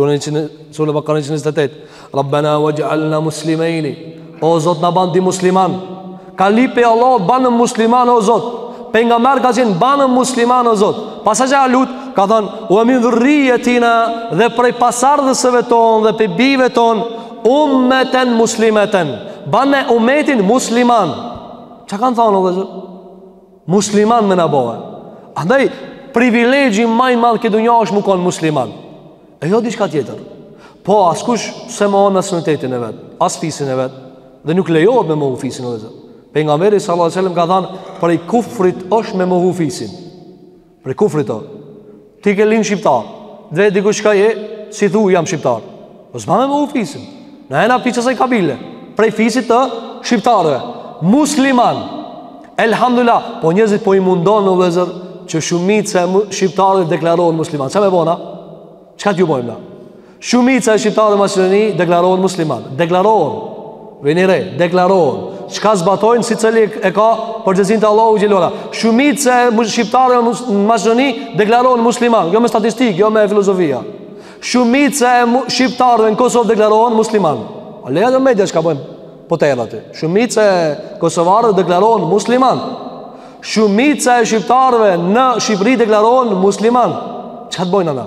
surë Bakara një njëzet e tetë. Rabbena wa gjallna muslimejni. O Zot, në banë di musliman. Ka lipe Allah, banë musliman, o Zot. Për nga merë ka qenë, banë musliman, o Zot. Pasa që a lutë, ka thonë, u amin dhurrijetina dhe prej pasardhësëve tonë dhe për bive tonë, ummeten muslimeten. Banë umetin musliman. Që kanë thonë, o dhe Zot? Musliman me në bohe. Andaj, privilegji maj madhë këtë dunja është mu konë musliman. E jo di shka tjetër. Po, askush se më onë nacionalitetin e vetë, as fisin e vetë, dhe nuk lejohet me më hu fisin o dhe Zot. Pejgamberi sallallahu alajhi wasallam ka thënë, prej kufrit është me më hu fisin. Prej kufrit o. Ti ke linë shqiptar, dhe dikush ka je, si thu jam shqiptar. O s'ma me më hu fisin. Në ena për qësaj kabile, prej fisit të shqiptarëve. Musliman. Elhamdulillah, po njëzit po i mundon në vëzër që shumit se shqiptarët deklarohen musliman. Qa me bona? Qka t'ju bojmë na? Shumit se shqiptarët e Maqedoni deklarohen musliman. Deklarohen. Vini re, deklarohen. Qka zbatojnë si cëli e ka përgjësin të Allahu Gjellora. Shumit se shqiptarët e Maqedoni deklarohen musliman. Jo me statistik, jo me filozofia. Shumit se shqiptarët në Kosovë deklarohen musliman. A leja dhe media qka bojmë? Po të edhe aty. Shumica e kosovarëve deklarohen musliman. Shumica e shqiptarëve në Shqipëri deklarohen musliman. Që të bojnë ana?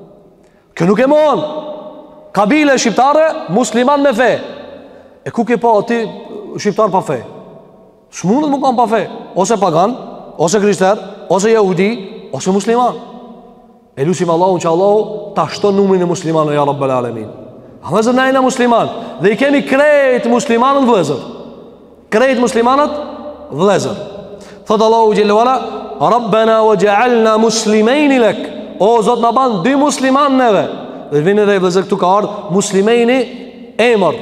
Kjo nuk e mohon. Kabile shqiptare, musliman me fe. E ku ke po aty shqiptar pa fe? Shmundet më kanë pa fe. Ose pagan, ose krishter, ose jehudi, ose musliman. E lusim Allahun që Allahu ta shton numrin e muslimanëve ja Rabbel Alamin. A vëzër najna musliman. Dhe i kemi krejt muslimanët vëzër. Krejt muslimanët vëzër. Thotë Allahu Gjellewala, Rabbena wa gjaalna muslimejni lek. O Zot në banë dy musliman neve. Dhe vini dhe vëzër këtu ka ardhë muslimejni emër.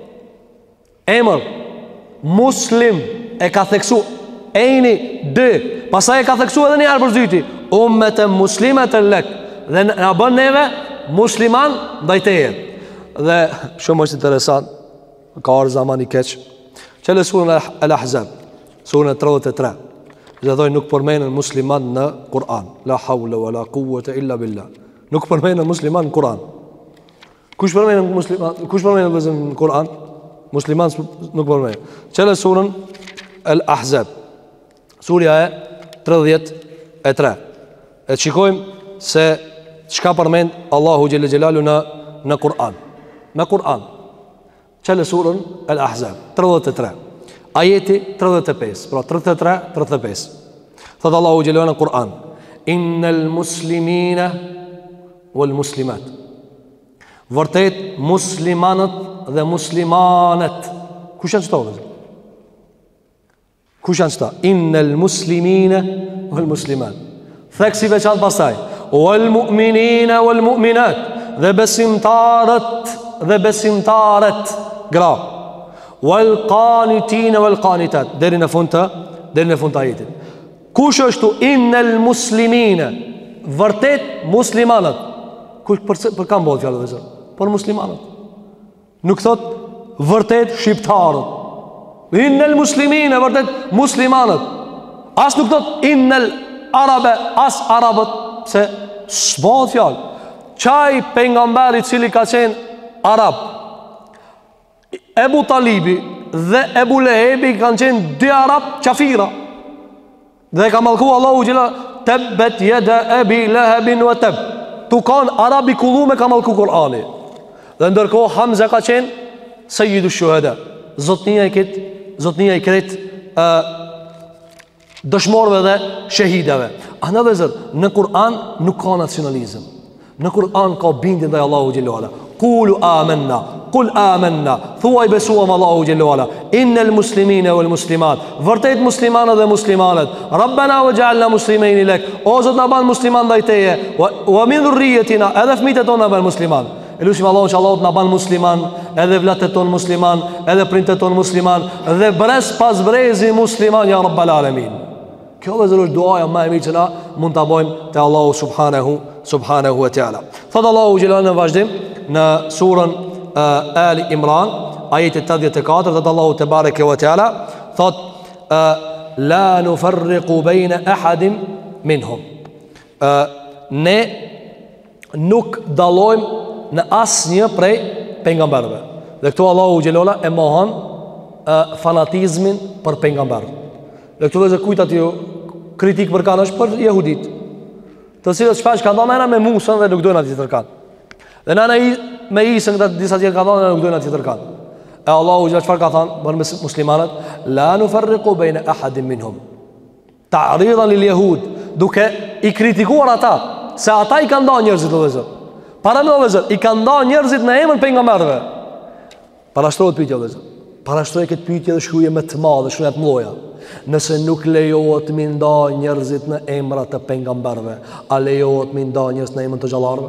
Emër. Muslim e ka theksu ejni dy. Pasaj e ka theksu edhe një arë për zyti. Ummet e muslimet e lek. Dhe në bën neve musliman dajteje. Dhe shumë është interesant, ka arë zaman i keq. Qële surën Al-Ahzab, surën e tridhjet e tre. Dhe dhoj nuk përmenën musliman në Kur'an. La hawla wa la quwwata illa billah. Nuk përmenën musliman në Kur'an. Kush përmenën musliman? Kush përmenën në Kur'an? Musliman nuk përmenën. Qële surën Al-Ahzab, surja e tridhjet e tre. E të shikojmë se çka përmend Allahu Gjelle Gjelalu në, në Kur'an. Me Kur'an. Qële surën Al-Ahzab tridhjet e tre. Ajeti tridhjet e pesë. Pra tridhjet e tre, tridhjet e pesë. Thëtë Allahu Gjellë në Kur'an, innal muslimina wal muslimat. Vërtet muslimanët dhe muslimanet. Kush janë qëta? Kush janë qëta? Innal muslimina wal muslimat. Theksi veçan pasaj, wal mu'minina wal mu'minat. Dhe besimtarët dhe besimtaret gra, wal qanitina wal qanitat. Deri në fund të deri në fund të ajetit. Kush është innal muslimine? Vërtet muslimanët. Kush për, për kam bëhet fjallë dhe zërë? Për muslimanët. Nuk thot vërtet shqiptarët. Innal muslimine, vërtet muslimanët. As nuk thot innal arabe, as arabët. Se s'bëhet fjallë. Qaj pejgamberi cili ka qenë Arab, Ebu Talibi dhe Ebu Lehebi kanë qenë dy Arab qafira. Dhe ka malku Allahu Gjela, tebbet jede Ebi Lehebin vë teb. Tu kanë Arabi kullume ka malku Kur'ani. Dhe ndërko Hamza ka qenë Sejjidu Shuhada, zotnia i këtë Zotnia i këtë uh, dëshmorve dhe shahidave. Ana dhe zër, në Kur'an nuk ka nacionalizm. Në Kur'an ka bindje ndaj Allahu Xhellahu Ala. Qulu amanna, qul amanna, thuaj besuam Allahu Xhellahu Ala. Innal muslimina wal muslimat, vërtet muslimanët dhe muslimanet. Rabbana waj'alna muslimin lak. O Zot na ban musliman ndaj teje. Wa min dhurriyyatina, edhe fëmijët tonë na ban musliman. Elusim Allahu që Allahu na ban musliman, edhe vllatet tonë musliman, edhe prindët tonë musliman, dhe brez pas brezi musliman ya rabbal alamin. Kjo vëllezër është duaja më e mirë që na mund ta bëjmë te Allahu subhanahu subhanahu wa taala. Thot Allahu xhelal në vazhdim në surën uh, Ali Imran, ajeti tetëdhjetë e katër, thot Allahu te bareke wa taala, thot uh, la nufarriqu bayna ahadin minhum. Uh, ne nuk dallojmë në asnjë prej pejgamberëve. Dhe këtu Allahu xhelala e mohon uh, fanatizmin për pejgamber. Dhe këtu vëzë kujtat ju kritik për kanë është për jehudit, të cilët shpesh kanë dhënë me Musën dhe nuk dojnë atë tjetër kanë. Dhe nëna i me Isën këta disa tjetër kanë dhënë dhe nuk dojnë atë tjetër kanë. E Allahu xhelal çfarë ka thënë për muslimanët? La nufarriqu bayna ahadin minhum. Ta'ridan lil yahud, duke i kritikuar ata se ata i kanë dhënë njerëzit vëzë. Para më vëzë, i kanë dhënë njerëzit në emër pejgamberëve. Parashtrohet pyetja vëzë. Parashtrohet këtë pyetje dhe shkruaje më të madhe, shkruaje të mëdha. Nëse nuk lejohet mi nda njerëzit në emra të pejgamberëve, a lejohet mi nda njerëz në emër të xhallarëve?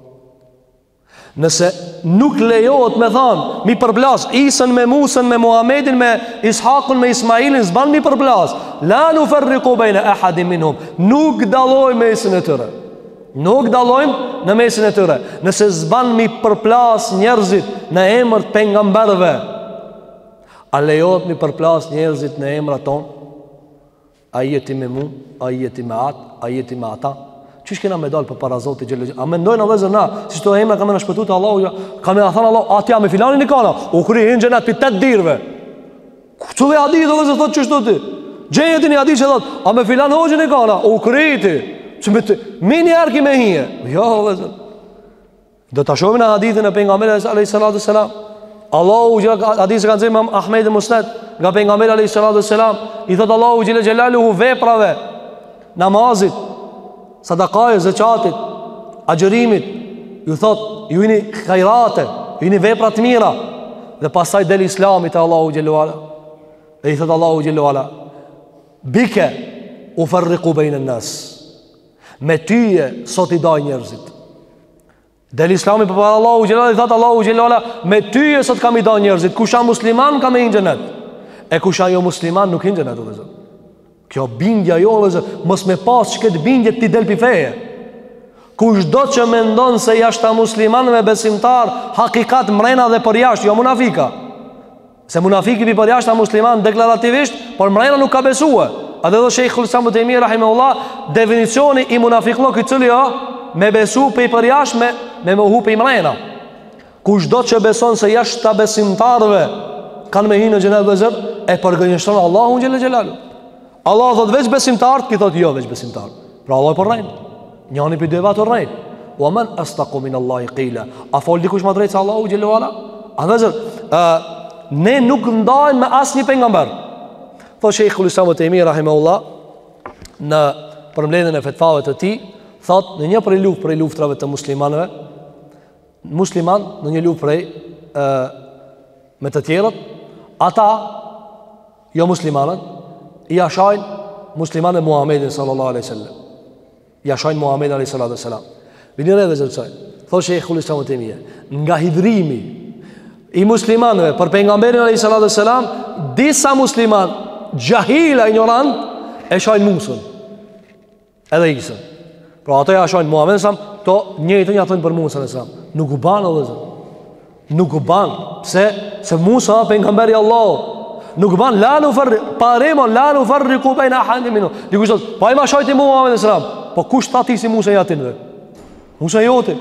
Nëse nuk lejohet me thanë mi përblas Isën me Musën, me Muhamedin, me Ishakun, me Ismailin, s'ban mi përblas. La nufarriqu bayna ahadin minhum. Nuk dallojmë mesin e tyre. Nuk dallojmë në mesin e tyre. Nëse s'ban mi përplas njerëzit në emër të pejgamberëve, a lejohet mi përplas njerëzit në emra ton? A jeti me mu, a jeti me atë, a jeti me ata? Qysh kena me dalë për para Zotit xhelal xhelal? A mendojnë vëllezër na, si çto emra kanë më shpëtuar te Allahu, kanë thënë Allahu, atja me filanin e kana, u kri hin xhenat pi tet dirve. Çu dhe hadith vëllezër thotë çështë ti? Gjejet një hadith që thotë, a me filan hoxhën e kana, u kriti. Çmë mini arki me hije. Jo vëllezër. Do ta shohim në hadithin e pejgamberit alayhis salatu wassalam. Allahu xhelal hadith kanë thënë Imam Ahmed Musnad nga pejgamberi alayhis salatu wassalam, i thotë Allahu xhelal xhelaluhu veprave, namazit, sadakaj, zëqatit, agjërimit, ju thot, ju jini khajrate, ju jini veprat mira. Dhe pasaj del islamit e Allahu gjellu ala. Dhe i thot Allahu gjellu ala, bike u farriku bejnë në nës, me tyje sot i daj njerëzit. Del islamit për Allahu gjellu ala, i thot Allahu gjellu ala, me tyje sot kam i daj njerëzit. Kusha musliman kam e inxenet, e kusha jo musliman nuk inxenet u dhe zot. Kjo bindja jo vëzë, mos me pas që këtë bindje ti del pi feje. Kush do që me ndonë se jashtë ta musliman me besimtar, hakikat mrena dhe për jashtë, jo munafika. Se munafiki pi për jashtë ta musliman deklarativisht, por mrena nuk ka besue. A dhe dhe Shejkhul Islam Ibn Taymija rahimahullah, definicioni i munafiklok i cili jo, me besu pi për jashtë, me, me më hu pi mrena. Kush do që beson se jashtë ta besimtarve kanë me hi në gjenet vëzër, e përgënjështonë Allahu në gjellë gjellalu. Allah thot veç besimtar, ki thot jo veç besimtar. Pra Allah i përrejnë, njani për dëva të rejnë. Wa man astaqu min Allahi qila. A fol dikush ma drejtë se Allahu gjellu ala? A vezër, uh, ne nuk ndajnë me asë një pengamber. Thot Shejkhul Islam Ibn Taymija rahimahullah, në përmledhjen e fetvave të tij, thot në një prej luft prej luftrave të muslimanëve, musliman në një luftë prej uh, me të tjerët, ata jo muslimanët i ashajnë musliman e Muhammedin sallallahu alaihi sallam, i ashajnë Muhammedin alaihi sallallahu alaihi sallam. Vini redhe zërësaj, thot Shejkhul Islam Ibn Taymija, nga hidrimi i muslimanëve për pejgamberin alaihi sallallahu alaihi sallam, disa musliman gjahila ignorant e shajnë Musën edhe Isën. Pra ato e ashajnë Muhammedin sallam, to njëjtën ja thënë për Musën e sallam. Nuk u banë dhe zërë, nuk u banë, pse se Musa pejgamberi Allah. Nuk ban la nu farri, paremo la nu farri ku bejna ahadin minhum. Dikush thot, pa ima shajti Muhammed sallam. Po kush ta ti si Musa jatin dhe? Musa joti.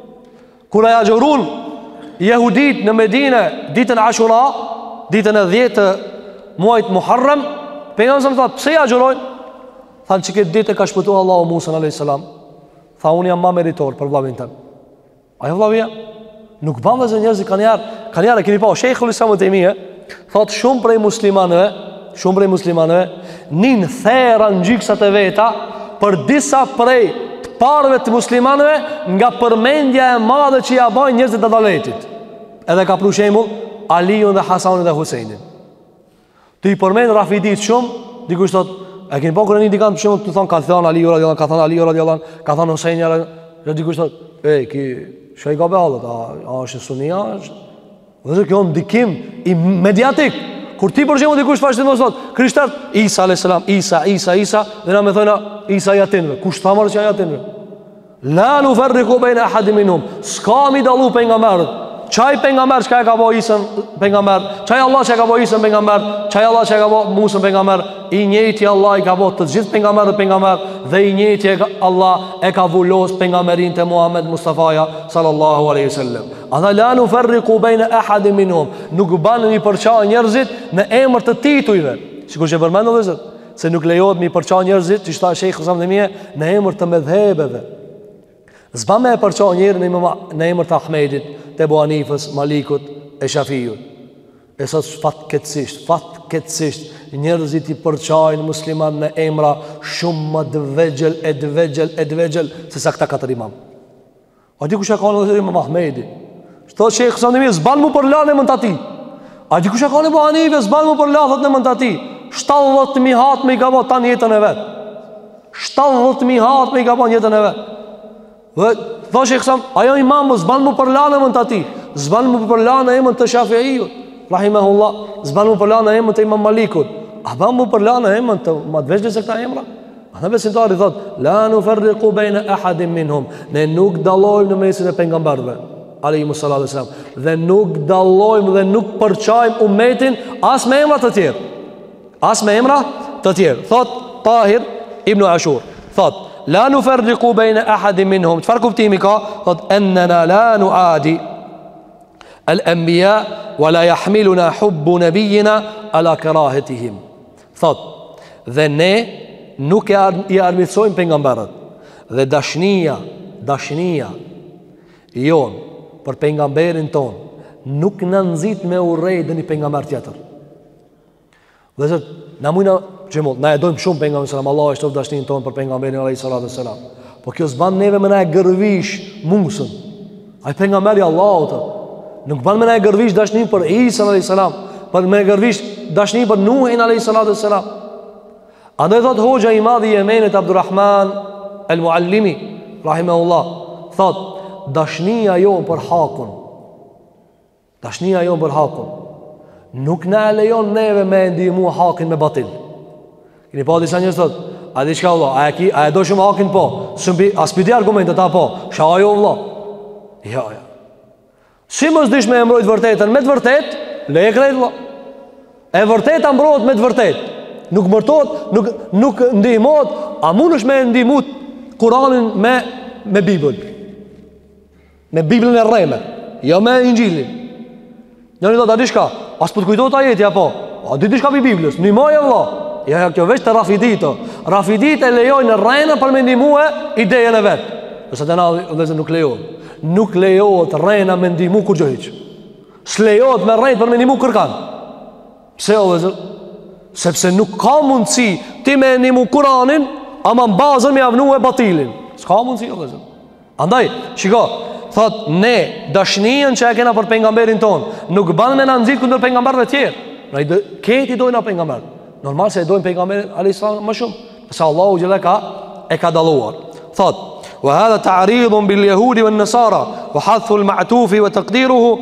Kura ja gjërun jehudit në Medine ditën Ashura, ditën e dhjetë muajt Muharram, pejgamberi sallam thot, pse ja gjërojnë? Thanë që këtë ditë e ka shpëtu Allahu Musa alayhis salam. Tha unë jam ma meritor për vlavin tëm. Ajo vlavia? Nuk ban dhe zë njerëzi kanë jarë, kanë jarë, keni pa, Shejkhul Islam Ibn Taymija thot shumë prej muslimanëve, shumë prej muslimanëve nin thera në gjyksat e veta për disa prej të parëve të muslimanëve nga përmendja e madhe që ja bajnë njerëzit e daletit. Edhe ka pru shembull Aliun dhe Hasanin dhe Husejnin. Ti i përmend Rafidit shumë, dikush thot, e keni pa kur një dikant për shembull të thon ka thënë Aliu radiallahu, ka thënë Aliu radiallahu, ka thënë Husejni radiallahu, dikush thot, ej, ki shoj gabe hallet, a, a është sunia, është dhe kjo ndikim i mediatik. Kur ti për shembull dikush vazhdon të thotë, krishterët Isa alayhis salam, Isa, Isa, Isa, dhe na më thonë Isa jatinve. Kush tha marrë që jatinve? La nufarriqu baina ahadin minhum. S'ka mi dallu pejgamberët. Çaj pejgamber çka e ka bëu Isën pejgamber, çaj Allah çka ka bëu Isën pejgamber, çaj Allah çka ka bëu Musa pejgamber, i njëjti Allah i ka bëu të gjithë pejgamberët pejgamber dhe i njëjti Allah e ka vulos pejgamberin te Muhammed Mustafaja sallallahu alaihi wasallam. Ata la nufarriqu baina ahadin minhum. Nuk banë mi përçaj njerëzit në emër të titujve. Sikur që përmendën edhe se nuk lejohet mi përçaj njerëzit, që tha Sheikh Hasan Demie, në emër të mëdhëbeve. Zba me e përçaj njerë në emër të Ahmedit, të Ebu Hanifës, Malikut, e Shafiut. E sot fat këtësisht, fat këtësisht njerëzit i përçajnë musliman në emra shumë më dëvegjel, e dëvegjel, e dëvegjel se sa këta katër imam. A di kush e ka në dhe imam Ahmedi? Shtot që e kësa në mirë, zban mu përla në mën të ati. A di kush e ka në Ebu Hanifë, zban mu përla thot në mën të ati. shtatëdhjetë mijë hatë me i ka bo ta një jetën e vetë. shtatëdhjetë mijë hatë me i ka bo një jetën e vetë. Dhe thoshe i kësam, ajo imam zban mu përla në emën të ati, zban mu përla në emën të Shafiijut, rahimahullah, zban mu përla në emën të Imam Malikut, a ban mu përla në emën të madhveçli se këta emra? A në besimtari thot, la nufarriqu baina ahadin minhum, ne nuk dallojmë në mesin e pejgamberëve, alayhimu salatu wassalam, dhe nuk dallojmë dhe nuk përçajmë ummetin as me emra të tjerë, as me emra të tjerë. Thot Tahir ibn Ashur, thot la nufarriqu baina ahadin minhum. Çfarë kuptimi ka? Thot enna la nuadi al-anbiya wa la yahmiluna hubbu nabiyina ala karahatihim. Thot dhe ne nuk i armiqsojmë pejgamberët dhe dashnia, dashnia jon për pejgamberin ton nuk na nxit me urrë dëni pejgamber tjetër. Dhe zot na mujna Gjemot, na e dojmë shumë pejgamberin sallam, Allah e shtof dashnin tonë për pejgamberin alayhi salatu wassalam. Po kjo s'ban neve me na e gërvish Musën. Ai pejgamberi Allahut. Nuk ban me na e gërvish dashnin për Isa alayhi salam, por me e gërvish dashnin për Nuhin alayhi salatu wassalam. Andaj thot hoxha i madh i Yemenit Abdulrahman al-Muallimi rahimahullah, thot dashnia jon për Hakun. Dashnia jon për Hakun nuk na lejon neve me ndihmu Hakin me batil. Kini pa disa njërës thot, a di qka Allah, a e, ki, a e do shumë Hakin po, sëmbi, a s'pidi argumentet ta po, sha ajo Allah. Ja, ja. Si mos dish me emrojt vërtetën, me të vërtet, le e krejt Allah. E vërtet ambrojt me të vërtet. Nuk mërtot, nuk, nuk ndihmot, a mund është me ndihmut Kuranin me, me Bibël. Me Bibëlën e rreme, jo me Injilin. Njëri thot, a di shka, a s'pët kujtot a jeti, apo, a di di shka pi Biblës, një maj Allah. Ja, ja, kjo veç të rafidito. Rafidit e lejojnë në rejnë për me ndihmue idejen e vetë. Nëse të na dhe nuk lejojnë. Nuk lejojnë rejnë me ndihmu kur gjëhiq. S'lejojnë me rejnë për me ndihmu kërkan. Pse o dhe zë? Sepse nuk ka mundësi ti me ndihmu Kuranin, ama në bazën me avnu e batilin. S'ka mundësi o dhe zë. Andaj, shiko, thot ne dashnien që e kena për pejgamberin ton nuk banë me në nëzit këndër pejgamberve tjerë. Na i keti dojnë a pejgamber. Normal se e dojnë pejgamberin alayhis salam më shumë, se Allahu xhela ka e ka dalluar. Thot, wa hadha ta'ridun bil yahudi wan nasara wa hadhu al ma'tuf wa taqdiruhu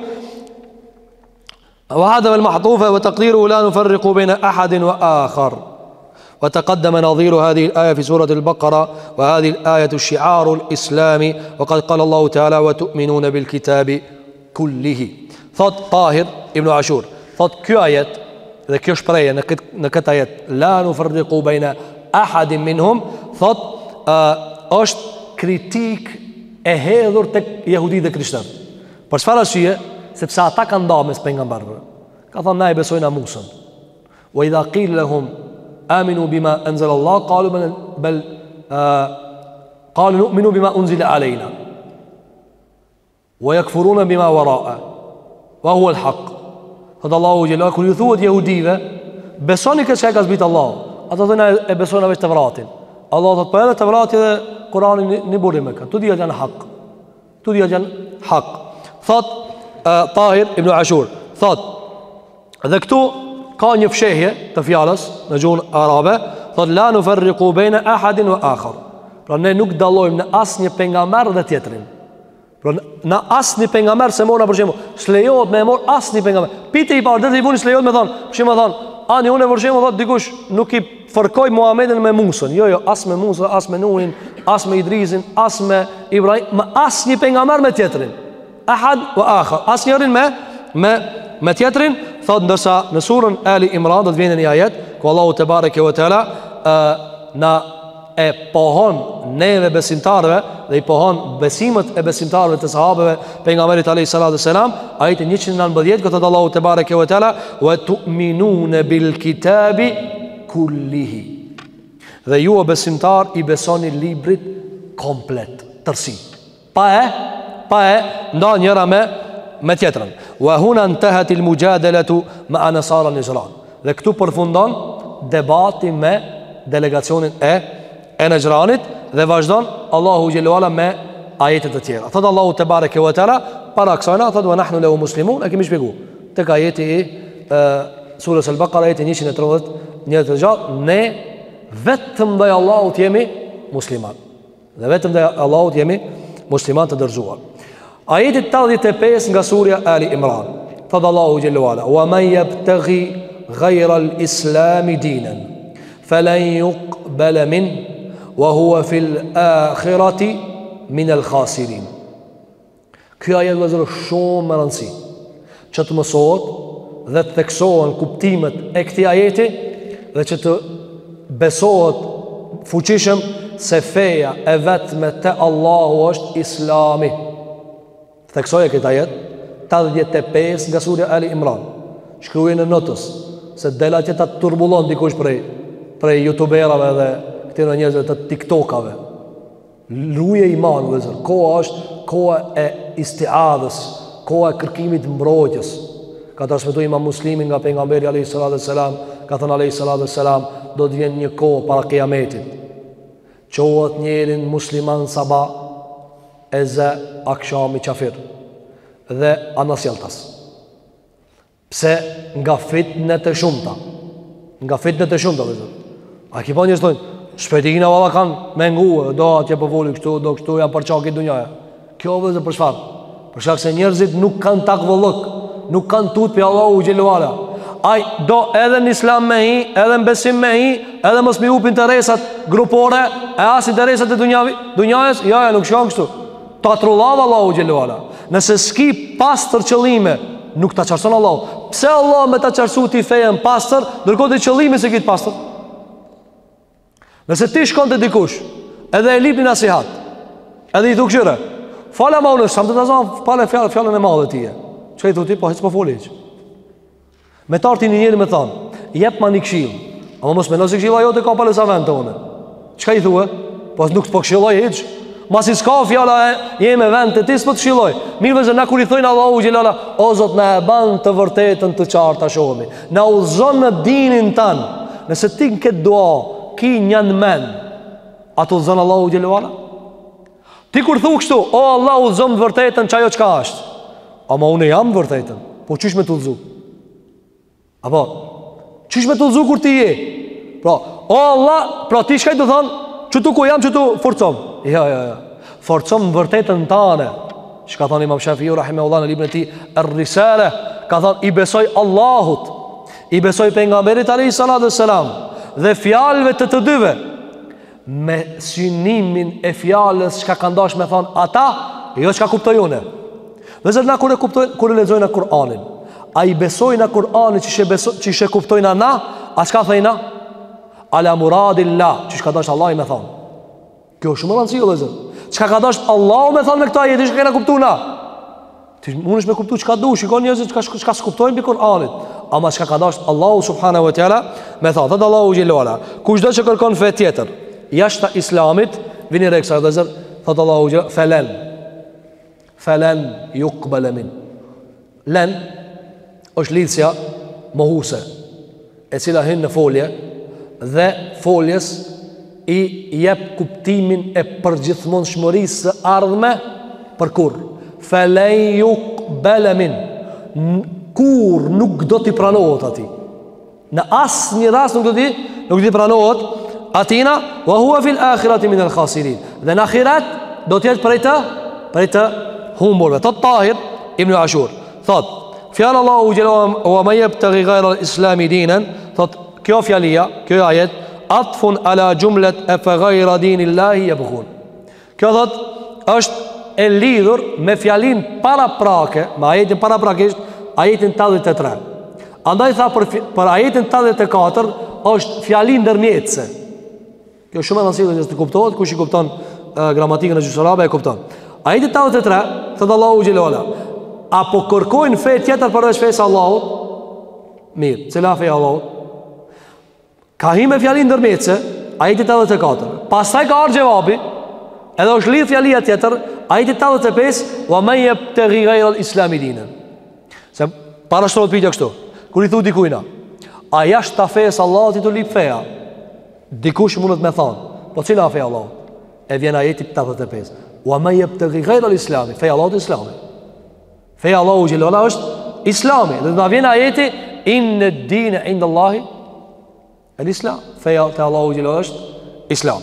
wa hadha al mahtuf wa taqdiruhu la nufarriqu bayna ahadin wa akhar. وتقدم نظير هذه الآية في سورة البقرة وهذه الآية شعار الإسلام وقد قال الله تعالى وتؤمنون بالكتاب كله. Thot Tahir ibn Ashur, thot kjo ajet dhe kjo shpreje në këtë në këtë ajet la nufarriqu baina ahadin minhum, thot uh, është kritik e hedhur tek jehudit dhe krishterët. Për çfarë arsye? Sepse ata kanë ndarë mes pejgamberëve. Ka thonë na e besojnë Musën. Wa idha qila lahum aminu bima anzala Allah qalu bal bal qalu nu'minu bima unzila alayna wa yakfuruna bima wara'a wa huwa al-haq. Thot Allahu xhela kur ju thuhet jehudive besoni këtë çka ka zbrit Allahu, ata thonë e besojnë vetëm Tevratin. Allah thot po edhe Tevrati dhe Kurani në burim me kanë, tu dia janë hak, tu dia janë hak. Thot uh, Tahir ibn Ashur, thot dhe këtu ka një fshehje të fjalës në gjuhën arabe, thot la nufarriqu baina ahadin wa akhar. Pra ne nuk dallojmë në asnjë pejgamber dhe tjetrin. Pra na asni pejgamber se mora për shembull, s'lejohet me mor asni pejgamber. Pite i parë dhe i vuni s'lejohet me thon, për shembull thon, ani unë për shembull thot dikush nuk i fërkoj Muhamedit me Musën. Jo, jo, as me Musën, as me Nuhin, as me Idrisin, as me Ibrahim, me asnjë pejgamber me tjetrin. Ahad wa akhar. Asnjërin me me me tjetrin, thot ndërsa në surën Ali Imran do të vjen një ajet ku Allahu te bareke ve teala na e pohon neve besimtarve dhe i pohon besimet e besimtarve të sahabeve pejgamberit alayhis salatu wassalam. Ajeti njëqind e nëntëmbëdhjetë që thot Allahu te bareke ve teala wa tu'minuna bil kitabi kullihi. Dhe ju o besimtar i besoni librit komplet, tërsi, pa e pa e nda njëra me me tjetrën. Wa huna intahat al mujadalatu ma nasara Najran. Dhe këtu përfundon debati me delegacionin e e Najranit dhe vazhdon Allahu xhelalu ala me ajetet e tjera. Thot Allahu te bareke ve teala para kësajna thot wa nahnu lahu muslimun. E kemi shpjeguar tek ajeti i surës Al-Baqara ajeti njëqind e tridhjetë një të gjatë, ne vetëm dhe Allahut jemi musliman. Dhe vetëm dhe Allahut jemi musliman të dërzuar. Ajeti tetëdhjetë e pesë nga surja Ali Imran. Thot Allahu xhelalu ala wa man yabtaghi ghayra al-islam dinan falan yuqbala min wa huwa fil akhirati min al-khasirin. Ky ajet është shumë e rëndësishme që të mësohet dhe të theksohen kuptimet e këtij ajeti dhe që të besohet fuqishëm se feja e vetme te Allahu është Islami. Theksoje këtë ajet tetëdhjetë e pesë nga surja Ali Imran. Shkruaj në notës se dela që ta turbullon dikush prej prej youtuberave dhe këtyre njerëzve të TikTokave. Luje iman, vëllezër. Koha është koha e istiadhës, koha e kërkimit mbrojtjes. Ka transmetuar Imam Muslimi nga pejgamberi alayhis salatu wassalam, ka thënë alayhis salatu wassalam, do të vjen një kohë para kiametit. Qohet njerin musliman sabah, eze akshami qafir dhe anasjeltas. Pse? Nga fitnet e shumta. Nga fitnet e shumta, vëllezër. A ki pa njërës tojnë, shpetina valla kanë menguë, do atje për voli kështu, do kështu janë për qakit dunjaja. Kjo vëllezër për shfarë? Për shkak se njerëzit nuk kanë takvëllëk, nuk kanë tut për Allahu xhelalu ala. Ai do edhe në islam me hi, edhe në besim me hi, edhe mos mi up interesat grupore, e as interesat e dunjajës, ja, ja, nuk shkon kështu. Ta trullava Allahu xhelalu ala. Nëse s'ki pastër qëllime, nuk ta qarson Allahu. Pse Allah me ta qarsu ti fejen pastër, ndërkohë të qëllimi se kitë pastër? Nëse ti shkon të dikush, edhe e lip një nasihat, edhe i thuk qyre, fala ma unë, sam të të zonë, pale fjallën, fjallën e madhe tije. Që i thu ti, po hecë po foli që. Me tarti një njëri me thanë, jep ma një kshil, ama mos me nësi kshila jo të ka pale sa vend të une. Qëka i thue? Po nuk të po kshiloj heq. Masi s'ka fjalla e jeme vend të ti, s'po të kshiloj. Mirë vëzër, na kur i thujnë Allahu xhelala, o Zot, na e ban të vërtetën të qartë të shohemi. Na udhëzon në dinin tanë. Nëse ti në këtë dua, ki njën men, a të udhëzon Allahu xhelala? Ti kur thu kështu, o Allah udhëzon të vërtetën që ajo qka është. Ama unë jam vërtetën, po qysh me të udhëzu? Apo, qysh me të udhëzu kur ti je? Pra, o Allah, pra ti shkaj të thonë, që tu ku jam, që tu forcom. Ja, ja, ja. Forcom në vërtetën tane. Që ka thonë Imam Shafiu, rahimahullah, në librin e tij Ar-Risale, ka thonë, i besoj Allahut, i besoj pejgamberit alayhis salatu wassalam, dhe fjalëve të të dyve, me synimin e fjalës që ka ndash me thonë ata, jo që ka kuptoj une. Dhe zërë na kër e kuptoj, kër e lezojnë Kur'anin, a i besojnë a Kur'anin që që she kuptojnë a na, a që ka thejna? Ala muradillah, që shka dasht Allah i me thonë. Kjo shumë rëndësi, dhe zërë. Që ka dash Allah me thonë me këta jeti, që ka kena kuptu na? Ti mund është me kuptu që ka du, shikon njëzit që ka s'kuptojnë për Kur'anit. Ama që ka dash Allahu subhanahu wa ta'ala me thonë, dhe Allahu gjilluala, kushdo që kërkon fe tjetër, jashta islamit, vini reksa, dhe zërë, thotë Allahu gjilluala, felen, felen yuqbala min. Len është lidhësja mohuse, e cila hin në folje dhe foljes i jep kuptimin e përgjithmonshmërisë së ardhme për kur. Felen yuqbala min. Kur nuk do t'i pranohet ati. Në asë një rast nuk do t'i nuk t'i pranohet atina, wa huwa fil akhirati min al khasirin. Dhe në akhirat do t'jetë prej të prej të humburve. Thot Tahir ibn Ashur, thot fjala Allahu xhelalu wa may yabtaghi ghayra al-islami dinan, thot kjo fjalia, kjo ajet atfun ala jumlat afa ghayra dinillahi yabghun. Kjo thot është e lidhur me fjalin paraprake, me ajetin paraprakisht, ajetin tetëdhjetë e tre. Andaj tha për, për ajetin tetëdhjetë e katër është fjalin ndërmjetëse. Kjo shumë e rëndësishme që të kuptohet, kush i kupton uh, gramatikën e gjuhës arabe e kupton. Ajeti tetëdhjetë e tre, thot Allahu xhelalu ala, apo kërkojnë fe tjetër përveç fesë Allahut? Mirë, cila fe Allahut? Ka hi me fjalin ndërmjetëse, ajeti tetëdhjetë e katër. Pastaj ka ardhur xhevabi, edhe është lidh fjalia tjetër, ajeti tetëdhjetë e pesë, wa man yabtaghi ghayra al-islami dinan. Se para shtrohet pyetja kështu. Kur i thu dikujna, a jashtë ta fesë Allahut i të lip feja? Dikush mundet me thonë, po cila feja Allahut? E vjen ajeti tetëdhjetë e pesë. Wa man yabtaghi ghayra al-islami, feja Allahut islami. Feja Allahu xhelalu ala është islami. Dhe na vjen ajeti inna ad-dina inda Allahi al-islam. Feja te Allahu xhelalu ala është islam.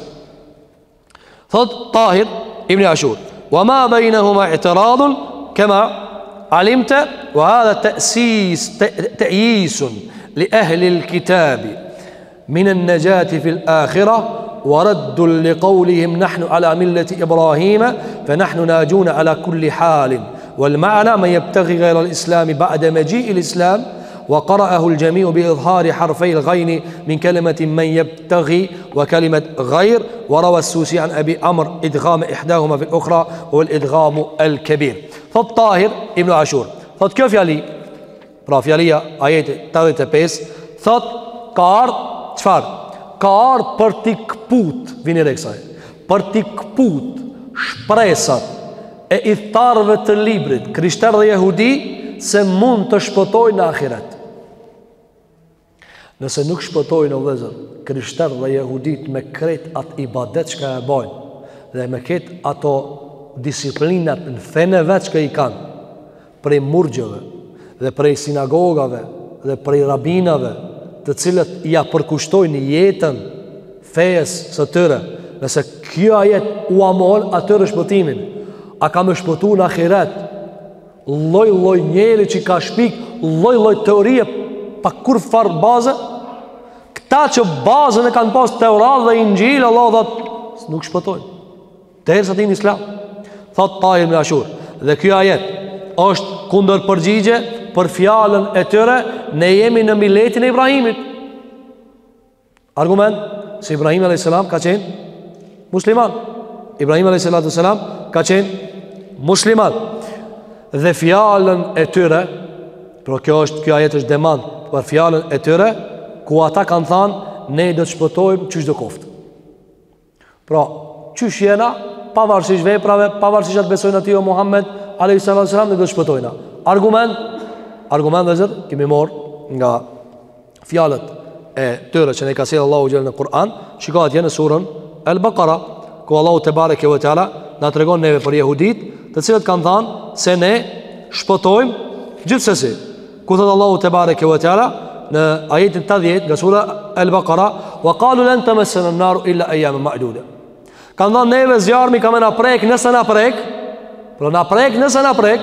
Thot Tahir ibn Ashur, wa ma bainahuma i'tiradun kama alimta wa hadha ta'sis ta'yis li ahli al-kitab min an-najati fi al-akhirah ورد لقولهم نحن على ملة إبراهيم فنحن ناجون على كل حال والمعنى من يبتغي غير الإسلام بعد مجيء الإسلام وقرأه الجميع بإظهار حرفي الغين من كلمة من يبتغي وكلمة غير وروى السوسي عن أبي عمرو إدغام إحداهما في الأخرى والإدغام الكبير. فالطاهر ابن عاشور thot kjo fjali, pra fjalia ajeti tetëdhjetë e pesë, thot ka ardhur çfarë? Ka ardhur për t'i kput, vini re kësaj, për t'i kput shpresat e idhtarëve të librit, krishterë dhe jehudi, se mund të shpëtojnë në ahiret. Nëse nuk shpëtojnë o vëllezër, krishterë dhe jehudit me kret atë ibadet që ka e bajnë dhe me kret ato disiplinat në fene veç që i kanë, prej murgjëve dhe prej sinagogave dhe prej rabinave, të cilët ja përkushtojnë jetën fejes së tyre, nëse kjo ajet u amol atyre shpëtimin, a ka me shpëtu në ahiret lloj lloj njeri që ka shpik lloj lloj teorie pa kur far bazë, këta që bazën e kanë pas Teurat dhe Injil, Allah dhët nuk shpëtojnë derisa të në islam. Thot Tahir ibn Ashur, dhe kjo ajet është kundër përgjigje për fjalën e tyre, ne jemi në miletin e Ibrahimit. Argument se Ibrahim alayhis salam ka qenë musliman. Ibrahim alayhis salam ka qenë musliman. Dhe fjalën e tyre, por kjo është kjo ajet është demand për fjalën e tyre, ku ata kanë thënë ne do të shpëtojmë çysh do koft. Pra, çysh jena, pavarësisht veprave, pavarësisht atë besojnë aty o Muhammed alayhis salam, ne do të shpëtojna. Argument, argument dhe zërë, kemi morë nga fjalët e tyre që ne ka sjellë Allahu xhel në Kur'an. Shikohet atje në surën Al-Baqara, ku Allahu te bareke ve teala na tregon neve për jehudit, të cilët kanë thënë se ne shpëtojmë gjithsesi. Ku thot Allahu te bareke ve teala në ajetin tetëdhjetë nga sura Al-Baqara, wa qalu lan tamassana an-nar illa ayyaman ma'duda. Kanë thënë neve zjarmi ka më na prek, nëse na prek, por na prek nëse na prek,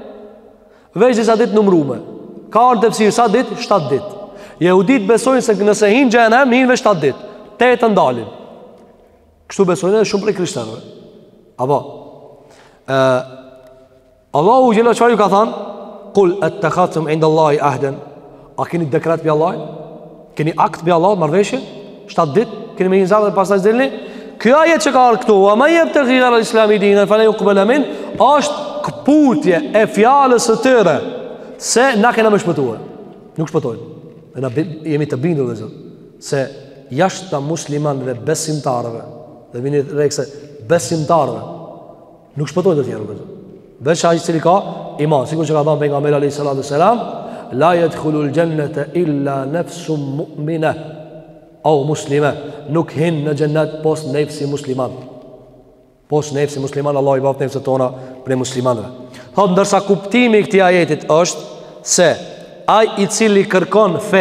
veç disa ditë numrume. Ka ardhur tefsir sa ditë? shtatë ditë. Jehudit besojnë se nëse hinë xhenem, hinë veç shtatë ditë. Tetë ndalin. Kështu besojnë edhe shumë prej krishterëve. Apo ë Allahu xhela çfarë ju ka thënë? Qul attakhadtum inda Allahi ahdan. A keni dekret bi Allah? Keni akt bi Allah, marrveshje? shtatë ditë, keni me një zarë dhe pastaj zdelni? Kjo ajet që ka ardhur këtu, wa man yabtaghi ghayra al-islami dinan falan yuqbala min, është këputje e fjalës së tyre se na kena më shpëtuar. Nuk shpëtojnë. Dhe na jemi të bindur dhe zot se jashtë muslimanëve besimtarëve, dhe vini rekse besimtarëve, nuk shpëtojnë të tjerë dhe zot. Veç ai i cili ka iman, sikur që ka thënë pejgamberi alayhis salatu wassalam, la yadkhulul jannata illa nafsun mu'mina au muslima, nuk hin në xhennet pos nefsi musliman. Pos nefsi musliman, Allah i baf nefsët tona prej muslimanëve. Thot, ndërsa kuptimi i këtij ajetit është se ai i cili kërkon fe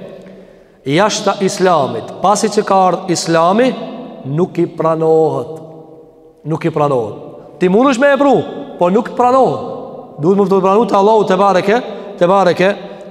jashtë islamit, pasi që ka ardhur islami, nuk i pranohet. Nuk i pranohet. Ti mundesh me e pru, po nuk të pranohet. Duhet më të pranohet te Allahu te bareke, te bareke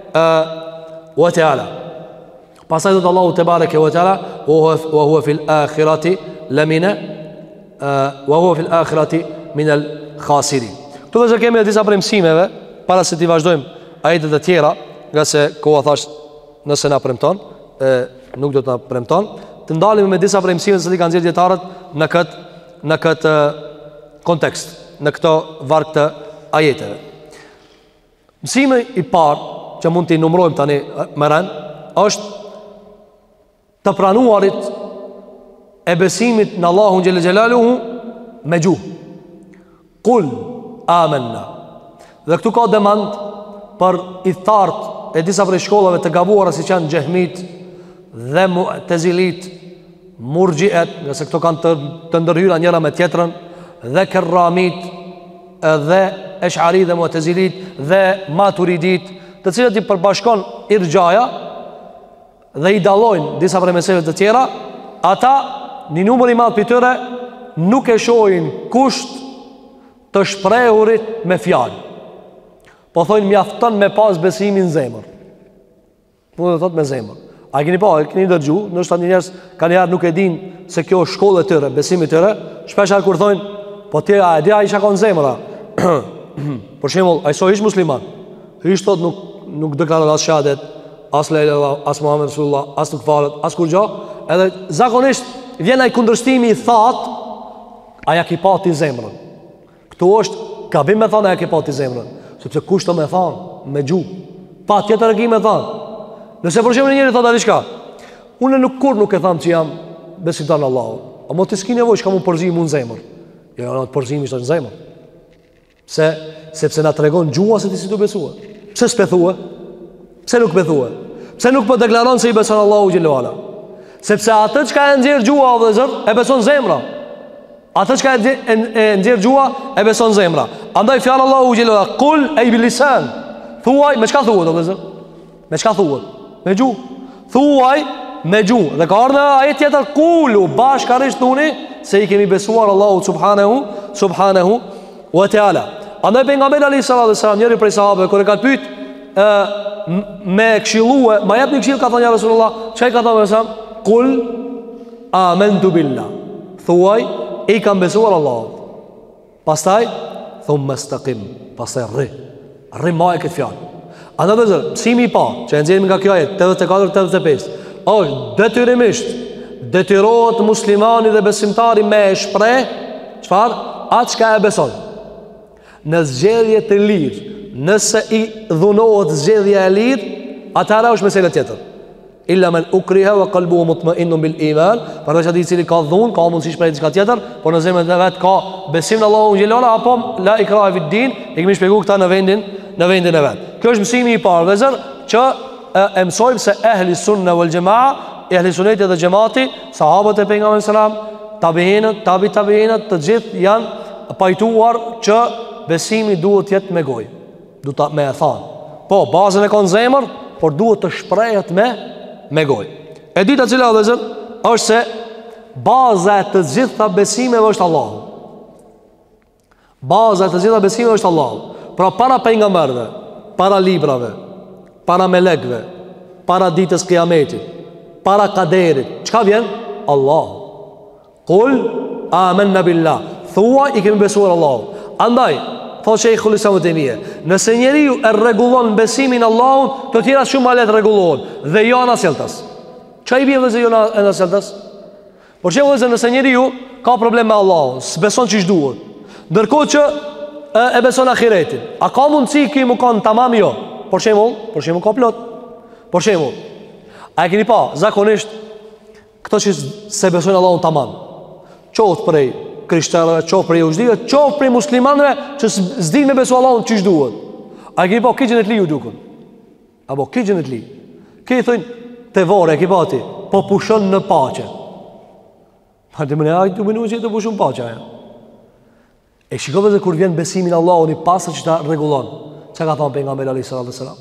wa taala. Pastaj do Allahu te bareke wa taala wa huwa fil akhirati lamina wa huwa fil akhirati min al khasirin. Këto do të kemi disa premtimeve para se të vazhdojmë ajetet e tjera, nga se koha thash nëse na premton, e nuk do të na premton, të ndalemi me disa premtime që kanë nxjerrë dietarët në këtë në këtë kontekst, në këto varg të ajeteve. Mësimi i parë që mund t'i numërojmë tani më rënd është të pranuarit e besimit në Allahun xhel xelaluhu me gjuhë. Kul amanna. Dhe këtu ka demand për i thartë e disa prej shkollave të gabuara si që janë Jahmit dhe Mu'tazilit, Murji'et, nëse këto kanë të, të ndërhyra njëra me tjetrën, dhe Kerramit, dhe Esh'ari dhe Mu'tazilit dhe Maturidit, të cilët i përbashkon irgjaja dhe i dallojnë disa prej meseve të tjera. Ata, një numër i madh prej tyre, nuk e shohin kusht të shprehurit me fjalë. Po thojnë mjafton me pas besimin në zemër. Po do thot me zemër. A keni pa, e keni dëgju, nështë të një njerës kanë jarë nuk e din se kjo është shkollë e tëre, besimi tëre, shpeshar kur thojnë, po tjera, a e dira isha ka në zemëra. Por shemull, a i so ish musliman, ish thot nuk, nuk deklarat as shadet, as lejle Allah, as Muhammed Rasulullah, as nuk falet, as kur gjo, edhe zakonisht vjen ai kundërshtimi i that, aja ki pati zemrën. Këtu është, gabim me thonë aja ki pati zemrën, sepse kushto me thonë, me gju, pa tjetër e ki me thonë. Nëse për shembull njëri thotë a diçka, unë nuk kur nuk e tham që jam besimtar në Allahun, a mo të s'ki nevojë çka mu përzim unë zemër. Jo, jo, të përzimi është në zemër. Se sepse na tregon gjua se ti si do besua. Pse s'pe thua? Pse nuk pe thua? Pse nuk po deklaron se i beson Allahu xhelalu ala? Sepse atë çka e nxjerr gjua o vëllazër, e beson zemra. Atë çka e nxjerr gjua e beson zemra. Andaj fjalë Allahu xhelalu ala, "Qul ay bil lisan." Thuaj, me çka thuhet o vëllazër? Me çka thuhet? Me gjuhë. Thuaj me gjuhë. Dhe ka ardhur ajet tjetër, kulu bashkarisht thuni se i kemi besuar Allahu subhanahu subhanahu wa taala. Andaj pejgamberi alayhis salam, njëri prej sahabëve kur e ka pyet me këshillue, ma jep një këshill, ka thënë ja Rasulullah, çka i ka thënë sa? Kul amantu billah. Thuaj i kam besuar Allahut. Pastaj thumma istaqim. Pastaj rri. Rri më e këtë fjalë. Andaj dhe zërë, mësimi i pa, që e nëzirëm nga kjo ajet, tetëdhjetë e katër tetëdhjetë e pesë, është detyrimisht, detyrohet muslimani dhe besimtari me e shprej, qëfar? Atë shka e beson. Në zgjedhje të lirë, nëse i dhunohet zgjedhje e lirë, atëra është meselë tjetër. Illa men ukriha wa qalbuhu mutma'innun bil iman, përveç atij i cili ka dhunë, ka mundësi shpreh diçka tjetër, por në zemrën e vet ka besim në Allahun xhelala, apo la ikraha fid din, e kemi shpjeguar këta në vendin në vendin e vet. Kjo është mësimi i parë, vëllezër, që e, e mësojmë se ehli sunna wal jamaa, ehli sunneti dhe xhamati, sahabët e pejgamberit sallam, tabiinët, tabi tabiinët, të gjithë janë pajtuar që besimi duhet të jetë me gojë, duhet ta me e thënë. Po, bazën e ka në zemër, por duhet të shprehet me me gojë. E dita cila vëllezër është se baza e të gjitha besimeve është Allahu. Baza e të gjitha besimeve është Allahu. Pra para pejgamberëve, para librave, para melekëve, para ditës Kiametit, para kaderit, çka vjen? Allahu. Qul amanna billah. Thuaj i kemi besuar Allahu. Andaj thotë Sheikhul Islam ibn Taymiyah, nëse njeriu e rregullon besimin Allahun, të tjera shumë ma lehtë rregullohen dhe jo anasjeltas. Çfarë i bie vëzë jo anasjeltas? Por çfarë vëzë nëse njeriu ka problem me Allahun, s'beson ç'ish duhet, ndërkohë që e, e beson ahiretin, a ka mundësi ky më kanë tamam jo? Por shembull, por shembull ka plot. Por shembull, a e keni pa zakonisht këto që se besojnë Allahun tamam, qoftë prej krishterëve, qoftë prej judëve, qoftë prej muslimanëve që s'din me besu Allahun ç'ish duhet. A keni pa kiçën e të liu dukun? Apo kiçën e të li. Kë i thonë te vore, ke pati, po pushon në paqe. Pa të më ai të mënu që të pushon paqe aja. E shikove se kur vjen besimin Allahun i pastë që ta rregullon. Çka ka thënë pejgamberi alayhis salam?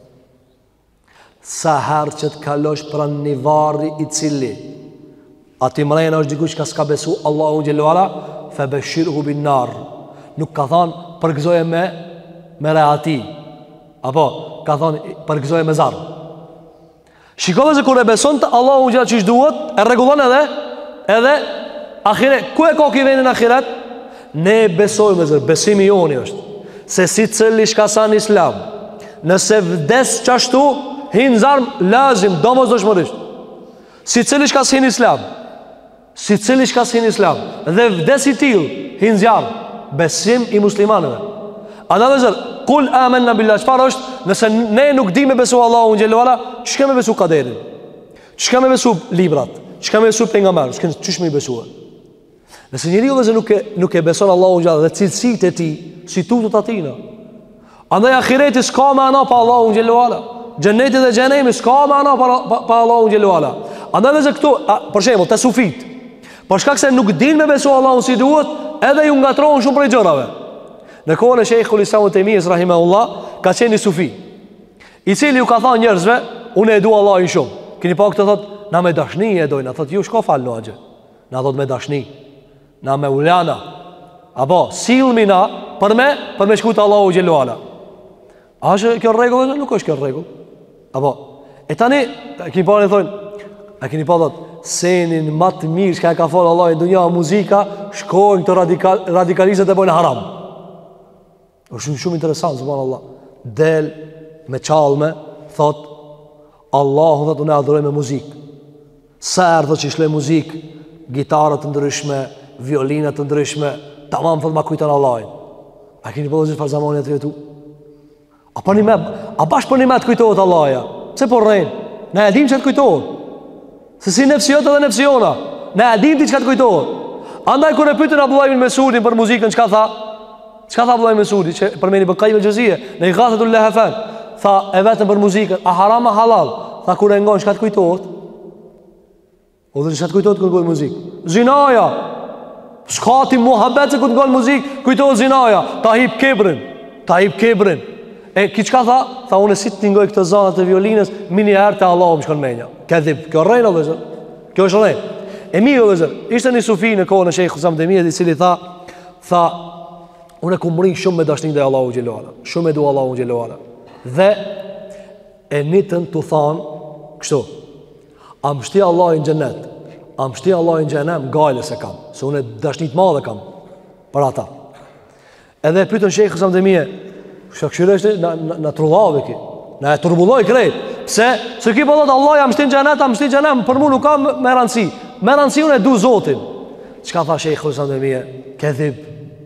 Sa herë që të kalosh pranë një varri i cili ati mrejnë është dikush ka s'ka besu Allahu xhelala, fa bashirhu bin nar. Nuk ka thënë përgëzoje me me reati. Apo ka thonë përgëzoje me zarr. Shikove se kur e beson të Allahu gjithë që ishtë duhet, e regullon edhe edhe ahiret. Ku e ka ki venin ahiret? Ne besojme zërë, besimi joni është se si cëlli shka sa në islam, nëse vdes qashtu, hinë zarmë lazim, do mos do shmërisht. Si cëlli shka si në islam, si cëlli shka si në islam, dhe vdes i til, hinë zjarë, besim i muslimanëve. A da dhe zërë, kul amen në billah, qëfar është, nëse ne nuk di me besu Allahu në gjelluara, që ke me besu kaderin? Që ke me besu librat? Që ke me besu për nga mërë? Që shme i besu e? Nëse njëri u dhe zë nuk e, nuk e beson Allahu në gjelluara dhe cilësit e ti, si tutut atina. Andaj akireti s'ka me ana pa Allahu në gjelluara. Gjennetit dhe gjenemi s'ka me ana pa, pa, pa Allahu në gjelluara. Andaj dhe zë këtu, a, për shemë, të sufit, për shkak se nuk din me besu Allahu si duhet, edhe ju ngatrohen shumë prej gjërave. Në kohën e Sheikhul Islam Taymiyes rahimahullah, ka qenë një sufi, i cili ju ka thënë njerëzve, unë e dua Allahin shumë. Keni pa këtë thot, na me dashni e dojnë, thot ju shko fal në xhe. Na thot me dashni, na me ulana. Apo sillmi na për me, për me shkut Allahu xhelalu ala. A është kjo rregull apo nuk është kjo rregull? Apo e tani keni pa thonë, a keni pa thot, senin më të mirë që ka folë Allahu në dunja muzika, shkojnë këto radikal radikalizët e bojnë haram. është shumë shumë interesant, subhanallah. Del me çalme, thot Allahu thot unë e adhuroj me muzikë. Sa erdhë që shloj muzikë, gitarë të ndryshme, violina të ndryshme, tamam thot ma kujton Allahin. A keni po dhëzit farzamoni atë jetu? A pa një me, a bash për një me të kujtohet Allahja? Pse po rrejnë? Ne edhim që të kujtohet. Se si nefsiot edhe nefsiona. Ne edhim ti që të kujtohet. Andaj kër e pytën Abdullah ibn Mesudin për muzikën, që ka tha? Që ka tha Abdullah ibn Mesudi? Që përmeni për Qayyim al-Jawziyya, në Ighathatul Lahafan, tha e vetëm për muzikën, a haram a halal? Tha kur e ngon, që ka të kujtohet? O dhe që ka të kujtohet kër ngon muzikë? Zinaja! Shka ti muhabet se kër ngon muzikë, kujtohet zinaja. Ta hip kebrin. Ta hip kebrin. E ki qka tha? Tha unë e si të tingoj këtë zanat e violinës, mini herë të Allahu më shkon menja. Këdhib, kjo rejnë o dhe zër. Kjo është rejnë. E mi o dhe zër, ishte një sufi në kohë në Sheikh Husam Demijet, i cili tha, tha, unë e ku mërin shumë me dashnin dhe Allahu Gjelluala. Shumë e du Allahu Gjelluala. Dhe e nitën të thanë, kështu, a më shti Allah i në gjennet, a më shti Allah i në gjennem, gajle se kam, se unë e dashnit madhe kam, për ata. Edhe pytën Sheikh Husam Demijet, shakshireshti në, në, në trullave ki, në e turbulloj krejt. Pse? Se ki po dhëtë Allah ja më shtin gjenet, a më shtin gjenem, për mu nuk ka me rëndësi. Me rëndësi unë e du Zotin. Qka tha Sheikh Husam Demijet? Këdhib.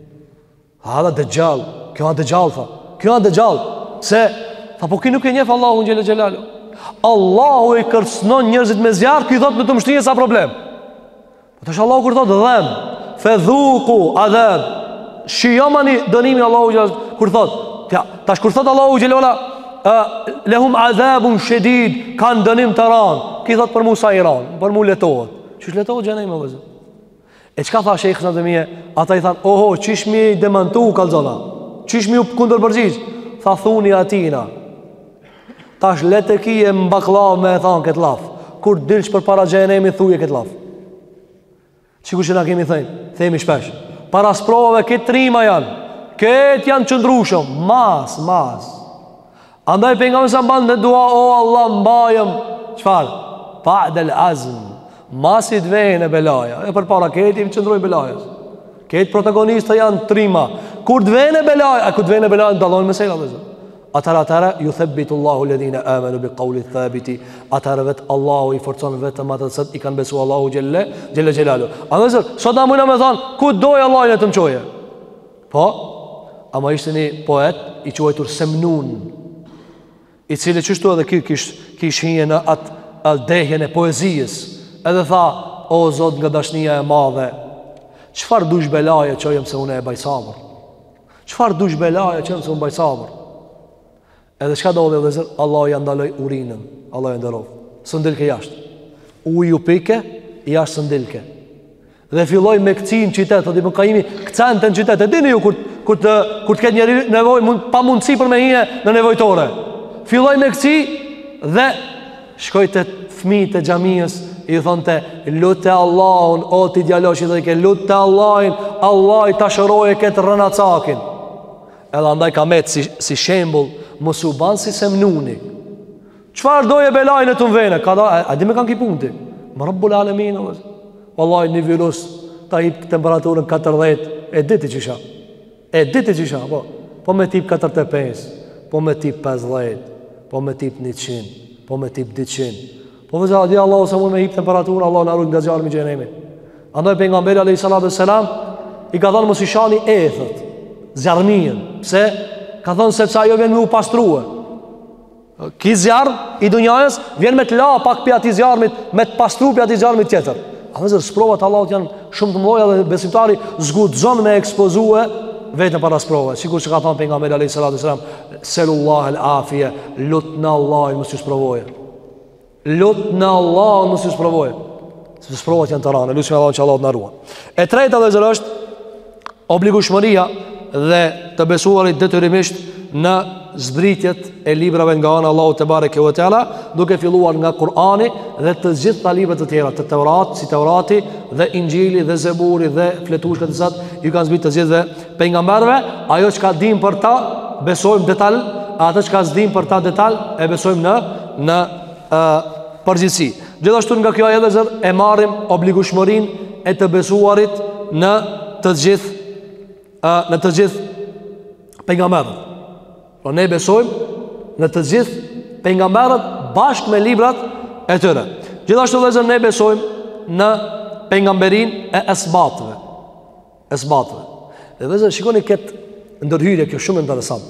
Ha dhe dëgjall. Kjo ha dëgjall, tha. Kjo ha dëgjall. Se, tha po ki nuk e njef Allahu në gjellë gjellalu. Allahu i kërcnon njërzit me zjarë, ki thot me të mështinje sa problem. Të është Allahu kër thot dhem, fedhuku, adhem, shijomani dënimin Allahu gjellalu, kër thot, ja, tash kur thot Allahu gjelola, uh, lehum adhabun shedid, kanë dënim të ranë, ki thot për mu sa i ranë, për mu letohet. Qysh letohet gjenej me vëzë? E qka tha Sheikh në të mije? Ata i thanë, oho, qish mi demantu kalzona? Qish mi u kundër përgjiz? Tha thuni atina. Tash letë e kije mbaklav me e thanë këtë laf. Kur dilsh për para gjenemi, thuje këtë laf. Qikur që na kemi thënë? Themi shpesh. Para sprovave këtë trima janë. Këtë janë qëndrushëm, mas, mas. Andaj për nga me sa mbanë në dua, o Allah, mbajëm, qëfar? Pa del azm, masit vejnë e belaja. E për para këtë i qëndrujnë belajës. Këtë protagonista janë trima. Kur të vejnë e belaja, a kur të vejnë e belaja, në dalojnë me sejla dhe zë. Atara, atara, ju thebbitu Allahu ledhine amenu bi qawli thabiti. Atara vetë Allahu i forcon vetëm atë të sët, i kanë besu Allahu gjelle, gjelle gjelalu. A dhe zër, sot na mujna me thanë, ku dojë Allah në të mqoje? Po? Ama ishte një poet i quajtur Semnun, i cili qështu edhe kish, kish hinje në atë aldehjen e poezijës. Edhe tha, o Zot nga dashnia e madhe, qëfar dush belaje që jem se une e bajsabër? Qëfar dush belaje që jem se unë bajsabër? Edhe qka do dhe dhe zër, Allah i andaloj urinën, Allah i ndërov, sëndilke jashtë. Uj u pike, jashtë sëndilke. Dhe filloj me këci në qytet, të di më kaimi, këcen të në qytet, e dini ju kur Kur të, kur të ketë njeri nevoj, mund, pa mundësi për me hije në nevojtore. Filloj me këci dhe shkoj të fmi të gjamiës, i thonë të lutë të Allahun, o ti djalosh i dhe ke lutë të Allahin, Allah i të shëroje këtë rënacakin. Edhe andaj ka met si, si shembull mos u ban si Semnuni. Çfarë doje belajnë të vene? Ka da, a, a di me kanë ki punti? Më Rabbul Alamin. Wallahi një virus ta hip temperaturën katërdhjetë, e diti që isha. E diti që isha, po. Po me tip katërdhjetë e pesë, po me tip pesëdhjetë, po me tip njëqind, po me tip dyqind. Po vëzë a di Allah se mund me hip temperaturën, Allah në arrujt nga zjarë mi gjenemi. Andoj pejgamberi alayhi salatu wassalam i ka thënë mos i shani ethët, zjarëmijën. Pse? Ka thënë sepse ajo vjen me u pastruhe. Ki zjarë i dunjajës vjen me të la pak për ati zjarëmit, me të pastru për ati zjarëmit tjetër. A vëzër, sprovat Allahut janë shumë të mloja dhe besimtari zgudzon me ekspozue vetën para sprove. Sikur që ka thënë pejgamberi alayhi salatu wassalam, selullah al-afije, lut në Allah mos ju sprovoje. Lut në Allah mos ju sprovoje. Se sprovat janë të rane, lusim Allah që Allah të naruan. E treta vëzër është obligueshmëria dhe të besuarit detyrimisht në zbritjet e librave nga ana Allahu te bareke ve teala, duke filluar nga Kur'ani dhe të gjitha librat të tjera, të Teurat, si Teurati dhe Injili dhe Zeburi dhe fletushkat e sot, ju kanë zbritur të gjithë pejgamberëve. Ajo që ka dim për ta besojmë detaj, ato që ka s'dim për ta detaj e besojmë në në uh, përgjithësi. Gjithashtu nga kjo ajo zot e marrim obligueshmërinë e të besuarit në të gjithë uh, në të gjithë pejgamberët. Po ne besojmë në të gjithë pejgamberët bashkë me librat e tyre. Gjithashtu vëllezër ne besojmë në pejgamberinë e esbatëve. Esbatëve. Dhe vëllezër shikoni këtë ndërhyrje kjo shumë interesant.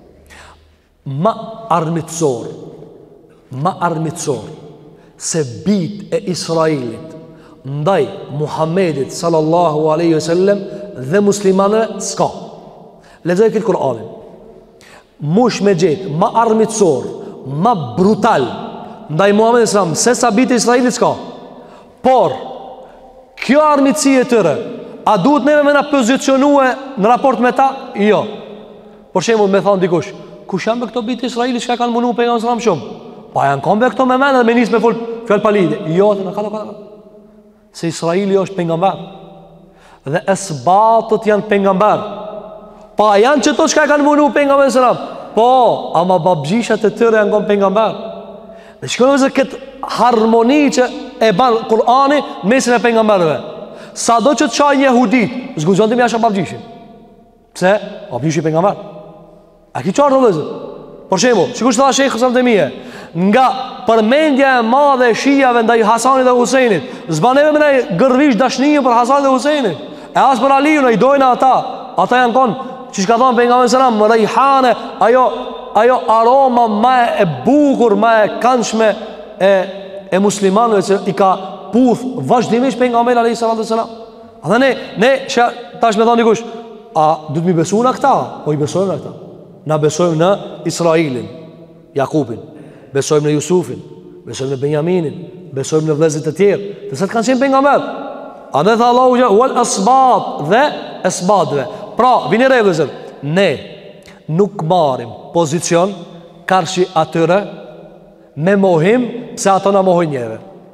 Ma armiqësor, ma armiqësor se bit e Israilit ndaj Muhammedit sallallahu alaihi wasallam dhe muslimanëve s'ka. Lexoj këtë Kur'anin. Mush me gjetë, ma armiqësor, ma brutal ndaj Muhamedit sallallahu alaihi wasallam se sa bit e Israilit s'ka. Por kjo armiqësi e tyre, a duhet neve me na pozicionue në raport me ta? Jo. Por shembull me thon dikush, kush janë me këto bit e Israilit që kanë mundu pejgamberin sallallahu alaihi wasallam shumë? Pa janë kombe këto me mendë dhe me nis me fol fjalë palide. Jo, në ka ka. Se Israili është pejgamber. Dhe esbatët janë pejgamber. Pa janë që to që kanë mundu pejgamberin sallallahu alaihi wasallam. Po, ama babgjishat e tyre janë kon pejgamber. Dhe shikoni se këtë harmoni që e ban Kur'ani në mesin e pejgamberëve. Sado që të çaj jehudit, zguzon të më jashtë babgjishin. Pse? Babgjishi pejgamber. A ki çfarë vëllezër? Por shembull, sikur tha Sheikh Hasan Demie, nga përmendja e madhe e shijave ndaj Hasanit dhe Husajnit, zbaneve me gërvish dashnie për Hasanin dhe Husajnin. E as për Aliun ai dojnë ata. Ata janë kon, çish ka thënë pejgamberi sallallahu alajhi wasallam, rejhane, ajo ajo aroma më e bukur, më e këndshme e e muslimanëve që i ka puth vazhdimisht pejgamberi alayhi salatu wasallam. A ne ne tash më thon dikush, a do të më besojnë ata? Po i besojmë ata. Na besojmë në Israilin, Jakubin, besojmë në Jusufin, besojmë në Benjaminin, besojmë në vëllezërit e tjerë, të cilët kanë qenë pejgamber. A dhe tha Allahu wal asbat dhe esbatëve. Pra, vini re vëllezër, ne nuk marrim pozicion karshi atyre me mohim pse ato na mohojnë neve.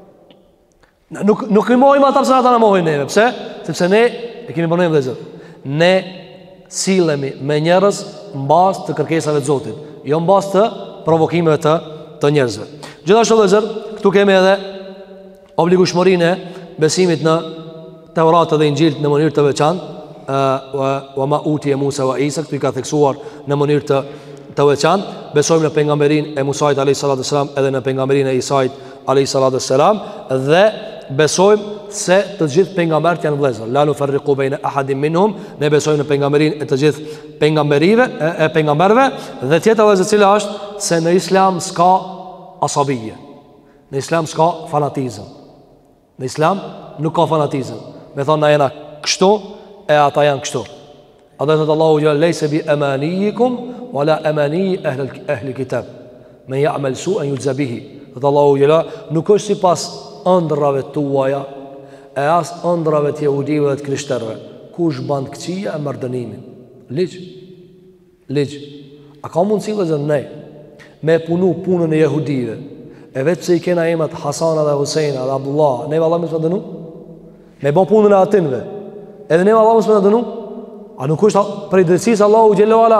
Nuk nuk i mohim ata pse ata na mohojnë neve. Pse? Sepse ne e kemi bënë vëllezër. Ne sillemi me njerëz mbas të kërkesave të Zotit, jo mbas të provokimeve të të njerëzve. Gjithashtu vëllezër, këtu kemi edhe obligueshmërinë e besimit në Teurat dhe Injil në mënyrë të veçantë, wa wa ma utiya Musa wa Isa, këtu i ka theksuar në mënyrë të të veçantë. Besojmë në pejgamberinë e Musait alayhis salatu wassalam edhe në pejgamberinë e Isait alayhis salatu wassalam dhe besojmë se të gjithë pejgamberët janë vëllezër. La nufarriqu baina ahadin minhum, ne besojmë në pejgamberinë e të gjithë pejgamberive e pejgamberëve dhe tjetra vëllezër, cila është se në Islam s'ka asabije. Në Islam s'ka fanatizëm. Në Islam nuk ka fanatizëm. Me thonë na jena kështu e ata janë kështu. A dhe thëtë Allahu gjallë, lejse bi emanijikum wala emani ehli, ehli kitab me ja'mel su en yulzabihi. Thëtë Allahu gjallë, nuk është si pas ëndrave tuaja e as ëndrave të jehudive dhe të krishterve. Kush ban këqia e mardënimin? Ligj. Ligj. A ka mundësi dhe zënë ne me punu punën e jehudive e vetë se i kena emat Hasana dhe Husejna dhe Abdullah, ne valla me së dënu? Me bo punën e atinve edhe ne valla me së dënu? A nuk është prej drejtësisë Allahu xhallahu ala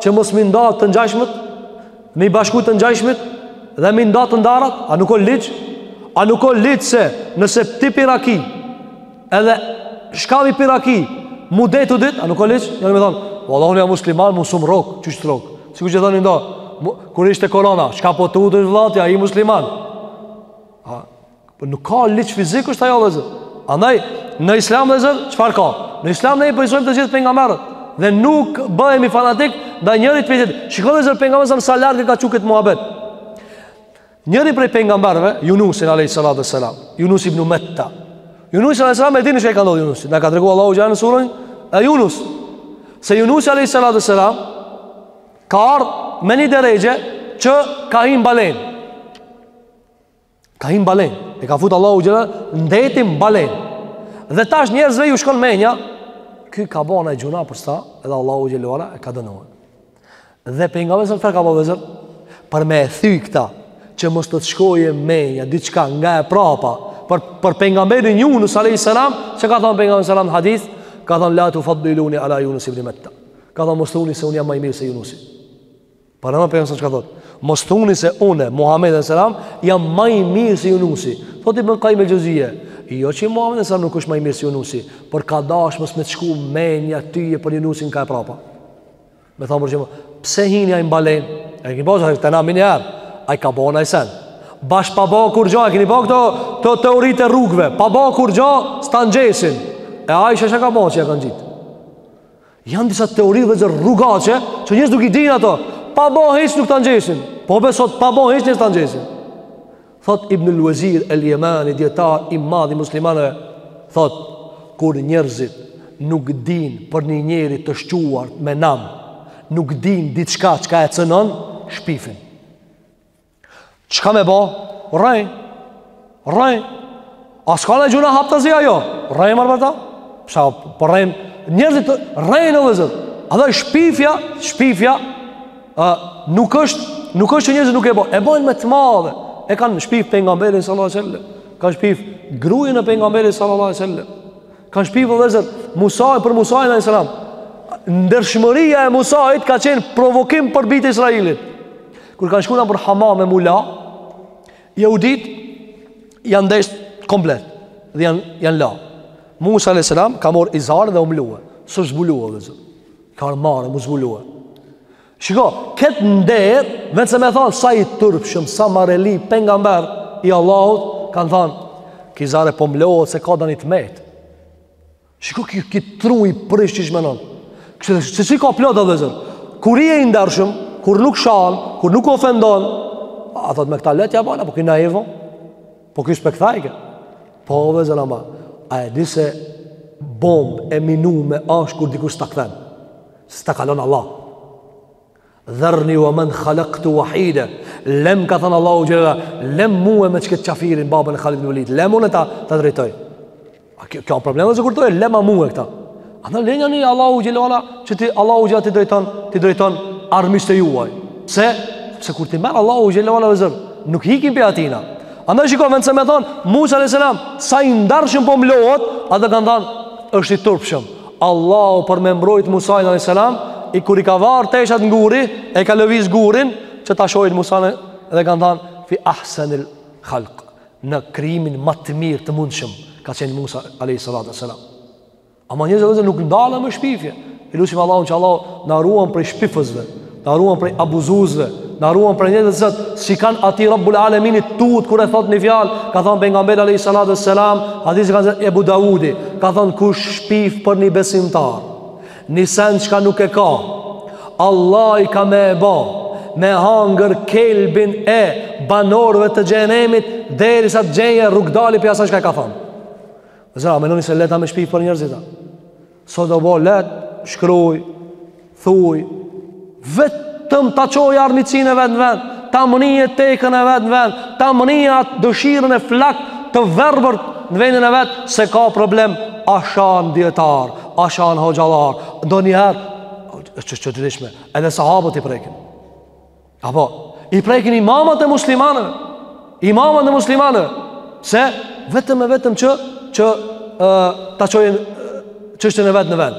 që mos mi nda të ngjashmet, mi bashku të ngjashmet dhe mi nda të ndarat? A nuk o liq? A nuk o liq se nëse ti piraki edhe shkavi piraki mu det u dit, a nuk o liq? Njëri me thonë, valla unë jam musliman, mu sum rok, qështë rok? Sikur që thonë nda, kur ishte korona, shka po të udhën vlatja, i musliman. A, nuk ka liq fizik është ajo dhe zë. Andaj, në islam dhe zë, qëfar ka? Në islam ne i pëjsojmë të gjithë pejgamberët dhe nuk bëhemi fanatik ndaj njërit për tjetrit. Shikoj dhe zë pejgamberi sa larg ka çuket muhabet. Njëri prej pejgamberëve, Yunusin alayhis salam, Yunus ibn Matta. Yunus alayhis salam e dini çka ka ndodhur Yunusit. Na ka treguar Allahu xhan në surën e Yunus. Se Yunus alayhis salam ka ardhur me një drejje që ka him balen. Ka him balen. E ka fut Allahu xhan ndetin balen. Dhe tash njerëzve ju shkon menja, ky ka bënë ai gjuna për sta, edhe Allahu xhelalu ala e ka dënuar. Dhe pejgamberi sa ka bëvë për me e thy këta që mos të të shkoje menja diçka nga e prapa për për pejgamberin Yunus alayhis salam, që ka thënë pejgamberi sallam hadith, ka thënë la tufaddiluni ala Yunus ibn Matta. Ka thënë mos thoni se unë jam më i mirë se Yunusi. Para më pejgamberi çka thotë? Mos thoni se unë Muhammed sallam jam më i mirë se Yunusi. Thotë Ibn Qayyim el-Juzeyy, jo që Muhammed sallam nuk është më i mirë se Yunusi, por ka dash mos me të shku menja tyje për Yunusin ka e prapa. Me thonë për që pse hini ai mbalen? E keni pasur të na minjar. Ai ka bënë ai sen. Bash pa bë kur gjë, keni bë këto to teoritë rrugëve. Pa bë kur gjë, stan xhesin. E ai çka ka bënë që ja kanë gjit. Janë disa teori dhe rrugaçe që njerëz nuk i dinë ato. Pa bë hiç nuk tan xhesin. Po besot pa bë hiç nuk tan xhesin. Thot Ibn al-Wazir al-Yamani, dietar i madh i muslimanëve, thot kur njerëzit nuk dinë për një njeri të shquar me nam, nuk dinë diçka çka e cënon, shpifin. Çka me bo? Rrej Rrej A s'ka në gjuna hap të zi ajo? Rrej marrë ta? Psa, për rrej njerëzit rrej në vëzër. A dhe shpifja Shpifja uh, Nuk është Nuk është që njerëzit nuk e bo. E bojnë me të madhe. E kanë shpif pejgamberin sallallahu alaihi wasallam, kanë shpif grujën e pejgamberit sallallahu alaihi wasallam, kanë shpif vëzër Musa për Musa alayhis salam. Ndershmëria e Musait ka qenë provokim për bitë Israilit. Kur kanë shkuar për hamam me mula, jehudit janë ndesh komplet dhe janë janë la. Musa alayhis salam ka marr izar dhe u mlua. S'u zbulua vëzë. Ka marrë mu zbulua. Shiko, këtë nder, vetë se me thonë sa i turpshëm, sa mareli pejgamber i Allahut, kanë thonë kizare po mlohet se ka dani të met. Shiko ki, ki tru i prish që shmenon. Se si ka plot dhe zër. Kur i e i ndershëm, kur nuk shan, kur nuk ofendon, a thot me këta letja bala, po ki naivo, po ki spektajke. Po dhe zër ama, a e di se bomb e minu me ashtë kur dikur s'ta këthen. S'ta kalon Allah. Dherni wa men khalaqtu wahide. Lem ka thënë Allahu gjela, lem muë me që këtë qafirin babën e Khalid ibn Walid. Lem unë ta, ta drejtoj. A kjo, kjo problem dhe zë kur të e lema muë këta. A në lenja një Allahu gjela që ti Allahu gjela ti drejton, ti drejton armisht e juaj. Se, se kur ti merë Allahu gjela vëzër, nuk hikin për atina. A në shiko, vend se me thonë, Musa alayhis salam, sa i ndarshëm po mlohot, a dhe kanë thonë, është i turpshëm. Allahu për me mbrojt Musa alayhis salam, i kur i ka varë teshat në guri, e ka lëviz gurin, që ta shojnë Musane, dhe kanë thonë, fi ahsanil khalq, në krimin më të mirë të mundshëm, ka qenë Musa alayhis salam. Ama njëzë dhe nuk ndalë më shpifje. I lusim Allahun që Allah në ruan prej shpifësve, në ruan prej abuzuzve, në ruan prej njëzë zëtë, si kanë ati Rabbul Aleminit tut, kër e thot një fjalë, ka thonë pejgamberi alayhis salam, hadisi ka zëtë Ebu Dawudi, ka thonë kush shpif për një besimtar, një sen që ka nuk e ka, Allah i ka me e ba, me hangër kelbin e banorëve të xhenemit, deri sa të gjenje rrugdali për asaj që ka ka thonë. Zëra, menoni se leta me shpif për njerëzita. Sot do bo let, shkruj, thuj, vetëm ta qoj armicin e vetë në vend, ta mënije tekën e vetë në vend, ta mënije atë dëshirën e flak të verbër në vendin e vetë, se ka problem ashan djetar, ashan hoxalar, do njëherë, që që të dishme, edhe sahabët i prekin. Apo, i prekin imamat e muslimanëve, imamat e muslimanëve, se vetëm e vetëm që, që uh, ta qojnë çështën e vetë në vend.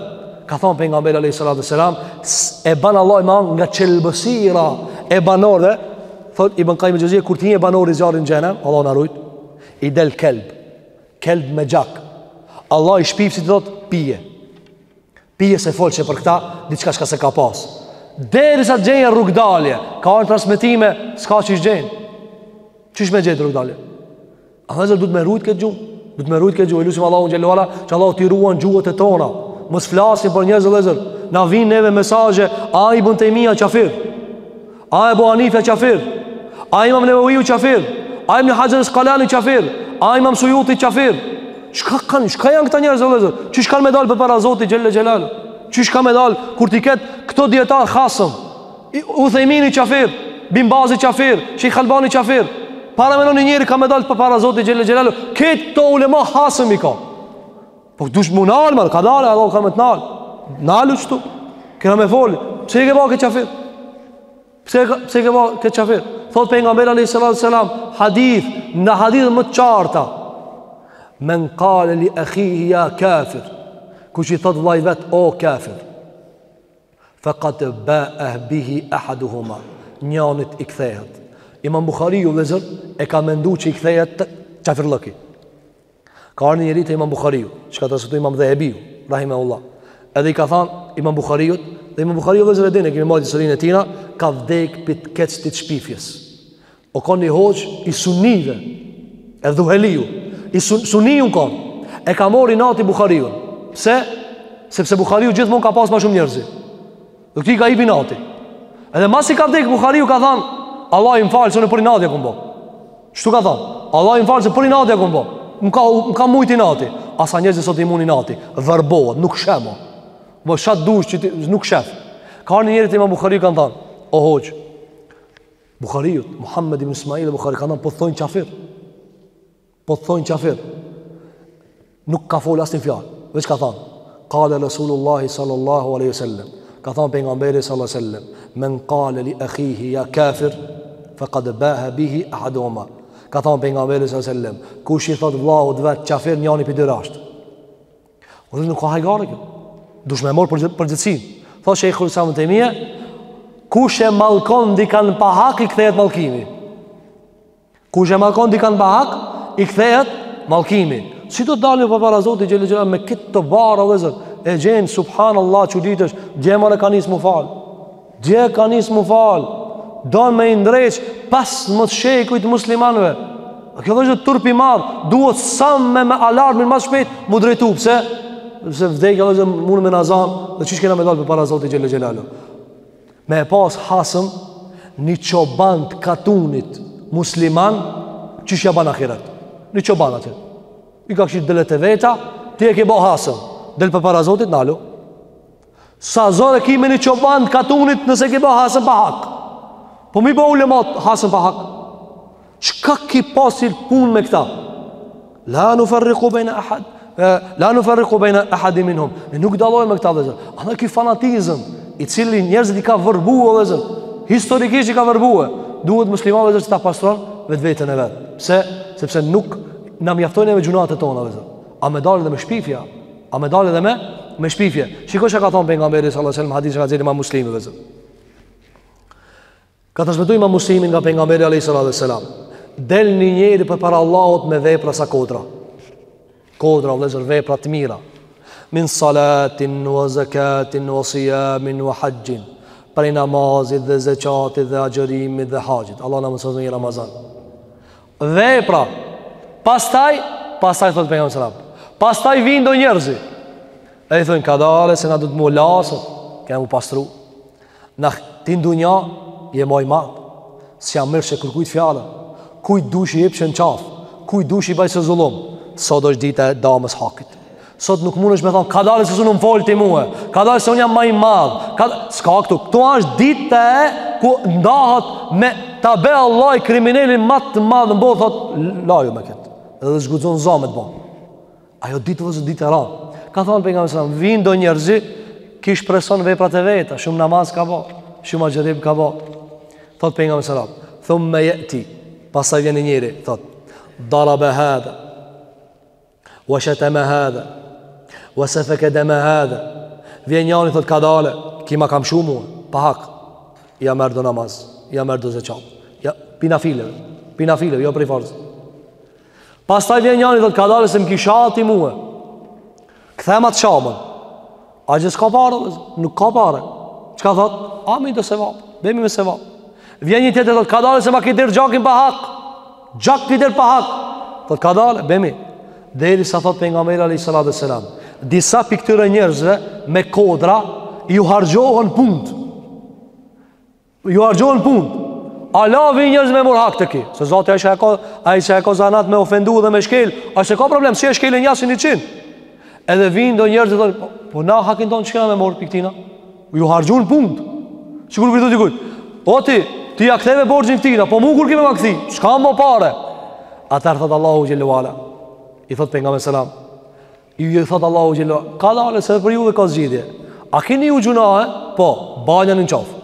Ka thonë pejgamberi alayhi salatu wassalam, e ban Allah i man nga çelbësira e banorëve. Thot Ibn Qayyim al-Juzeyri, kur ti je banor i zjarrit në xhenem, Allah na rujt, i del kelb, kelb me gjak. Allah i shpif si të thot, pije. Pije se folçe për këta, diçka çka se ka pas. Derisa të gjenjë rrugdalje, ka në transmetime, s'ka që ishtë gjenjë. Qysh me gjetë rrugdalje? A vezër du të me rujt këtë gjuhë, du të me rujt këtë gjuhë. Ilusim Allahu në gjelluala, që Allahu t'i ruan gjuhët e tona. Mos flasin për njerëz dhe vezër. Na vinë neve mesaje, a i Ibn Taymija qafir, a e Abu Hanifa qafir, a Imam Nevawiu qafir, a Ibn Hajar al-Asqalani qafir, a Imam Suyuti qafir. Çka kanë, çka janë këta njerëz dhe vezër? Qysh kanë me dalë për para Zotit Gjelle Gjelalu? Qysh ka me dalë kur t'i ketë këto djetarë khasëm? Uthejmini qafir, Bimbazi qafir, Sheikh Albani qafir. Para menon një njeri ka me dalë për para Zotit Gjelle Gjelalu. Këtë to ulema hasëm i ka. Po dush mu nalë, man, ka dalë, Allah ka me të nalë. Nalë qëtu, këna me folë. Pse i ke ba këtë qafir? Pse, pse i ke ba këtë qafir? Thot pejgamberi alayhi salatu wassalam, hadith, në hadith më të qarta, men qale li akhihi ya kafir, kush i thot vllai vet o kafir, faqad ba'ah bihi ahaduhuma, njanit i kthehet. Imam Bukhariu vëzër e ka menduar që i kthehet kafirllëki. Ka ardhur njëri te Imam Bukhariu, çka transmetoi Imam Dhahabiu rahimahullah. Edhe i ka thënë Imam Bukhariut, dhe Imam Bukhariu vëzër e dinë, kemi marrë historinë e tina, ka vdek pit kectit shpifjes. O ka një hoxh i sunive, e Dhuheliu, i sun, suniun ka, e ka mori nati Bukhariun. Pse? Sepse Bukhariu gjithmonë ka pas ma shumë njerëzi. Dhe këti ka i binati. Edhe mas i ka vdek Bukhariu ka thanë, Allah i më falë se në për i nati e këmë bo. Shtu ka thanë, Allah i më falë se për i nati e këmë bo. Më ka, më ka mujt i nati. Asa njerëzi sot i mun i nati. Vërbohet, nuk shemo. Më shatë dush që ti, nuk shef. Ka arë një njerët i ma Bukhariu kanë thanë, o hoqë, Bukhariut, Muhammed ibn Ismail e Bukhari kanë thanë, po të thojnë qafir. Po të thojnë qafir. Nuk ka folë asë një fjallë. Veç ka thanë, kale Rasulullahi sallallahu aleyhi sallam, ka thanë pejgamberi sallallahu aleyhi sallam, men kale li akhihi ja kafir, fe qad baha bihi ahaduma. Ka thanë pejgamberi sallallahu aleyhi sallam, kush i thot vllahut vet qafir, njani për dyrasht. O dhe nuk ka hajgare kjo. Dush me morë përgjithsin. Thot Sheikhul Islam ibn Taymija, kush e mallkon dikan pa hak, i kthehet mallkimi. Kush e mallkon dikan pa hak, i kthehet mallkimi. Si do të dalim për para Zotit Gjellë Gjellë me këtë të bara dhe zër, e gjenë, subhanallah, që ditësh, gjemër e ka nisë mu falë. Gje ka nisë mu falë. Donë me indreq pas më të shekujt muslimanëve. A kjo dhe që të turpi madhë, duhet sa me me alarmin mas shpejt, mu drejtu, pse? Pse vdekja dhe zër mune me nazan, dhe qish kena me dalë për para Zotit Gjellë Gjellë. Me e pas hasëm, një qoban të katunit musliman, qish ja ban akhirat. Një qoban atë. I ka këshit dëllet e veta, ti e ke bo hasëm, del për para Zotit, nalu. Sa zore ki me një qoban të katunit nëse ke bo hasëm pa hak. Po mi bo ulemat hasëm pa hak. Qka ki pasil pun me këta? La nu ferriku bejna ahad, La nu ferriku bejna ahadi minhum. Ne nuk dalojnë me këta dhe zër. A në ki fanatizm, i cili njerëzit i ka vërbuë dhe zër, historikisht i ka vërbuë. Duhet muslimat dhe zër që ta pastron vetë vetën e vetë. Pse? Sepse nuk na mjaftojnë me gjunat e tona vëzër. A me dalë dhe me shpifja. A me dalë dhe me, me shpifje. Shiko që ka thonë pejgamberi sallallahu alaihi wasallam, hadith që ka zeli ma muslimi vëzër. Ka të shmetu ima muslimin nga pejgamberi sallallahu alaihi wasallam. Del një njeri për para Allahut me vepra sa kodra. Kodra vëzër, vepra të mira. Min salatin, wa zakatin, wa siyamin, wa hajjin. Prej namazit dhe zeqatit dhe agjerimit dhe hajjit. Allah në mësëzën një Ramazan. Vepra. Pastaj, pastaj thot pejgamberi sallallahu alaihi wasallam. Pastaj vindo njerëzi. E i thonë ka dale se na do të mu lasët, kemë mu pastru. Na ti ndunja je moj madh. Si jam mirë që kërkujt fjallë. Kujt dush i jep që në qafë. Kujt dush i baj se zullum. Sot është dita e damës hakit. Sot nuk mund është me thonë ka dale se su në më folë ti muhe. Ka dale se unë jam maj madh. Ska këtu. Këtu është dita e ku ndahat me tabe Allah i kriminelin matë të madhë në bodhë, thot laju me këtë. Edhe zgudzon zamet bo. Ajo ditë vëzë ditë e ranë. Ka thonë pejgamberi sallallahu alaihi wasallam, vindo njerëzi, kish preson veprat e veta, shumë namaz ka bo, shumë agjerim ka bo. Thot pejgamberi sallallahu alaihi wasallam, thumë me jeti, pasaj vjen njëri, thot, darabe hadha, wa shatama hadha, wa safaka dama hadha, Vjen njani thot ka dale, ki ma kam shumë pa hak. Ja merr do namaz, ja merr do zeqat. Ja pina fileve, pina fileve, jo për farz. Pastaj vjen njani thot ka dale se më kishati mua. Kthema të shamën. A gjë s'ka parë, nuk ka parë. Çka thot? Ami do sevap, bëmi me sevap. Vjen një tjetër thot ka dale se ma ki der gjakin pa hak. Gjak ki der pa hak. Thot ka dale, bëmi. Deri sa thot pejgamberi alayhis salatu wassalam, disa pikë këtyre njerëzve me kodra ju hargjohen punë. Ju hargjohen punë. Allah vi njerëz me mor hak të ki. Se Zoti ai që ka ai që ka zanat me ofendu dhe me shkel, as e ka problem, si e shkelën jasin i çin. Edhe vinë do njerëz të thonë, po, po na hakin ton çka me mor piktina. Ju hargjohen punë. Sigur vërtet dikujt. O ti, ti ja ktheve borxhin këtina, po mu kur kimë ma kthi? Çka më parë? Atar thot Allahu xhelalu ala. I thot pejgamberi selam. I ju thot Allahu xhelalu, ka dalë se për ju dhe ka zgjidhje. A keni ju gjunahe? Po, banjan në qafë.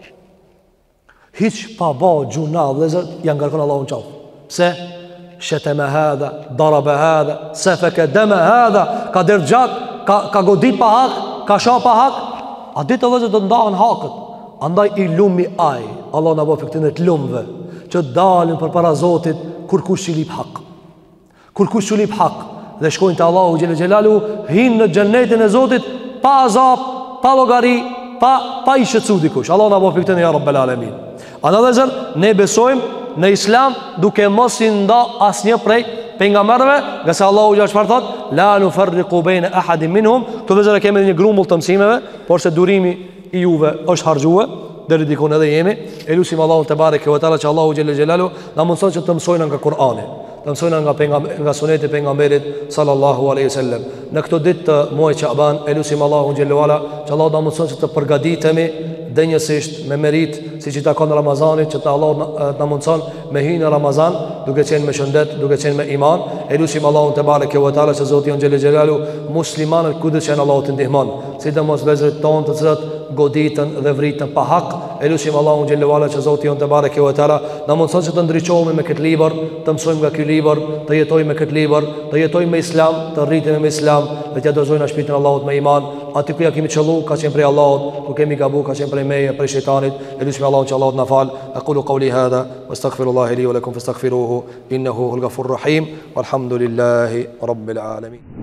Hiç pa ba gjuna vëllezër, janë ngarkon Allahu në qafë. Pse? Sheteme hadha, darabe hadha, sefeke deme hadha, ka dërgjak, ka, ka godit pa hak, ka sha pa hak. A ditë të vëllezër do të ndahën hakët. Andaj i lumi aj, Allah në bëfë këtine të lumëve, që dalin për para Zotit, kur kush që lip hak. Kur kush që lip hak, dhe shkojnë të Allahu Gjellë Gjellalu, hinë në gjennetin e Zotit, pa azap, pa logari, pa, pa i shëtsu dikush. Allah në bëfë këtine ja Rabbel Alemin. A në dhe zër, ne besojmë në Islam duke mos i nda as një prej pejgamberëve, nga se Allahu Gjellë shfarë thot, la nu farriqu bejnë ahadim minhum. Të dhe zër e kemi një grumull të mësimeve, por se durimi i juve është hargjue, deri dikon edhe jemi. Elusim Allahu te bareke ve teala që Allahu xhelle xhelalu na mundson që të mësojnë nga Kur'ani, të mësojnë nga pejgamberi, nga suneti e pejgamberit sallallahu alaihi wasallam. Në këtë ditë të muajit Shaban, elusim Allahu xhelle wala që Allahu na mundson që të përgatitemi denjësisht me merit, siç i takon Ramazanit, që të Allahu na mundson me hyrje në Ramazan duke qenë me shëndet, duke qenë me iman. Elusim Allahu te bareke ve teala që Zoti xhelle xhelalu muslimanët kudo që Allahu të ndihmon, sidomos vëllezërit tonë të cilët goditën dhe vritën pa hak. Elusim Allahu xhelle wala që Zoti on te bareke ve teala na mundson që të ndriçohemi me këtë libër, të mësojmë nga ky libër, të jetojmë me këtë libër, të jetojmë me Islam, të rritemi me Islam, dhe të dorëzojmë në shpirtin e Allahut me iman. Aty ku ja kemi çellu ka qenë prej Allahut, ku kemi gabu ka qenë prej meje, prej shejtanit. Elusim Allahun që Allahu na fal. Aqulu qawli hadha wastaghfirullaha li wa lakum fastaghfiruhu innahu huwal ghafurur rahim. Walhamdulillahi rabbil alamin.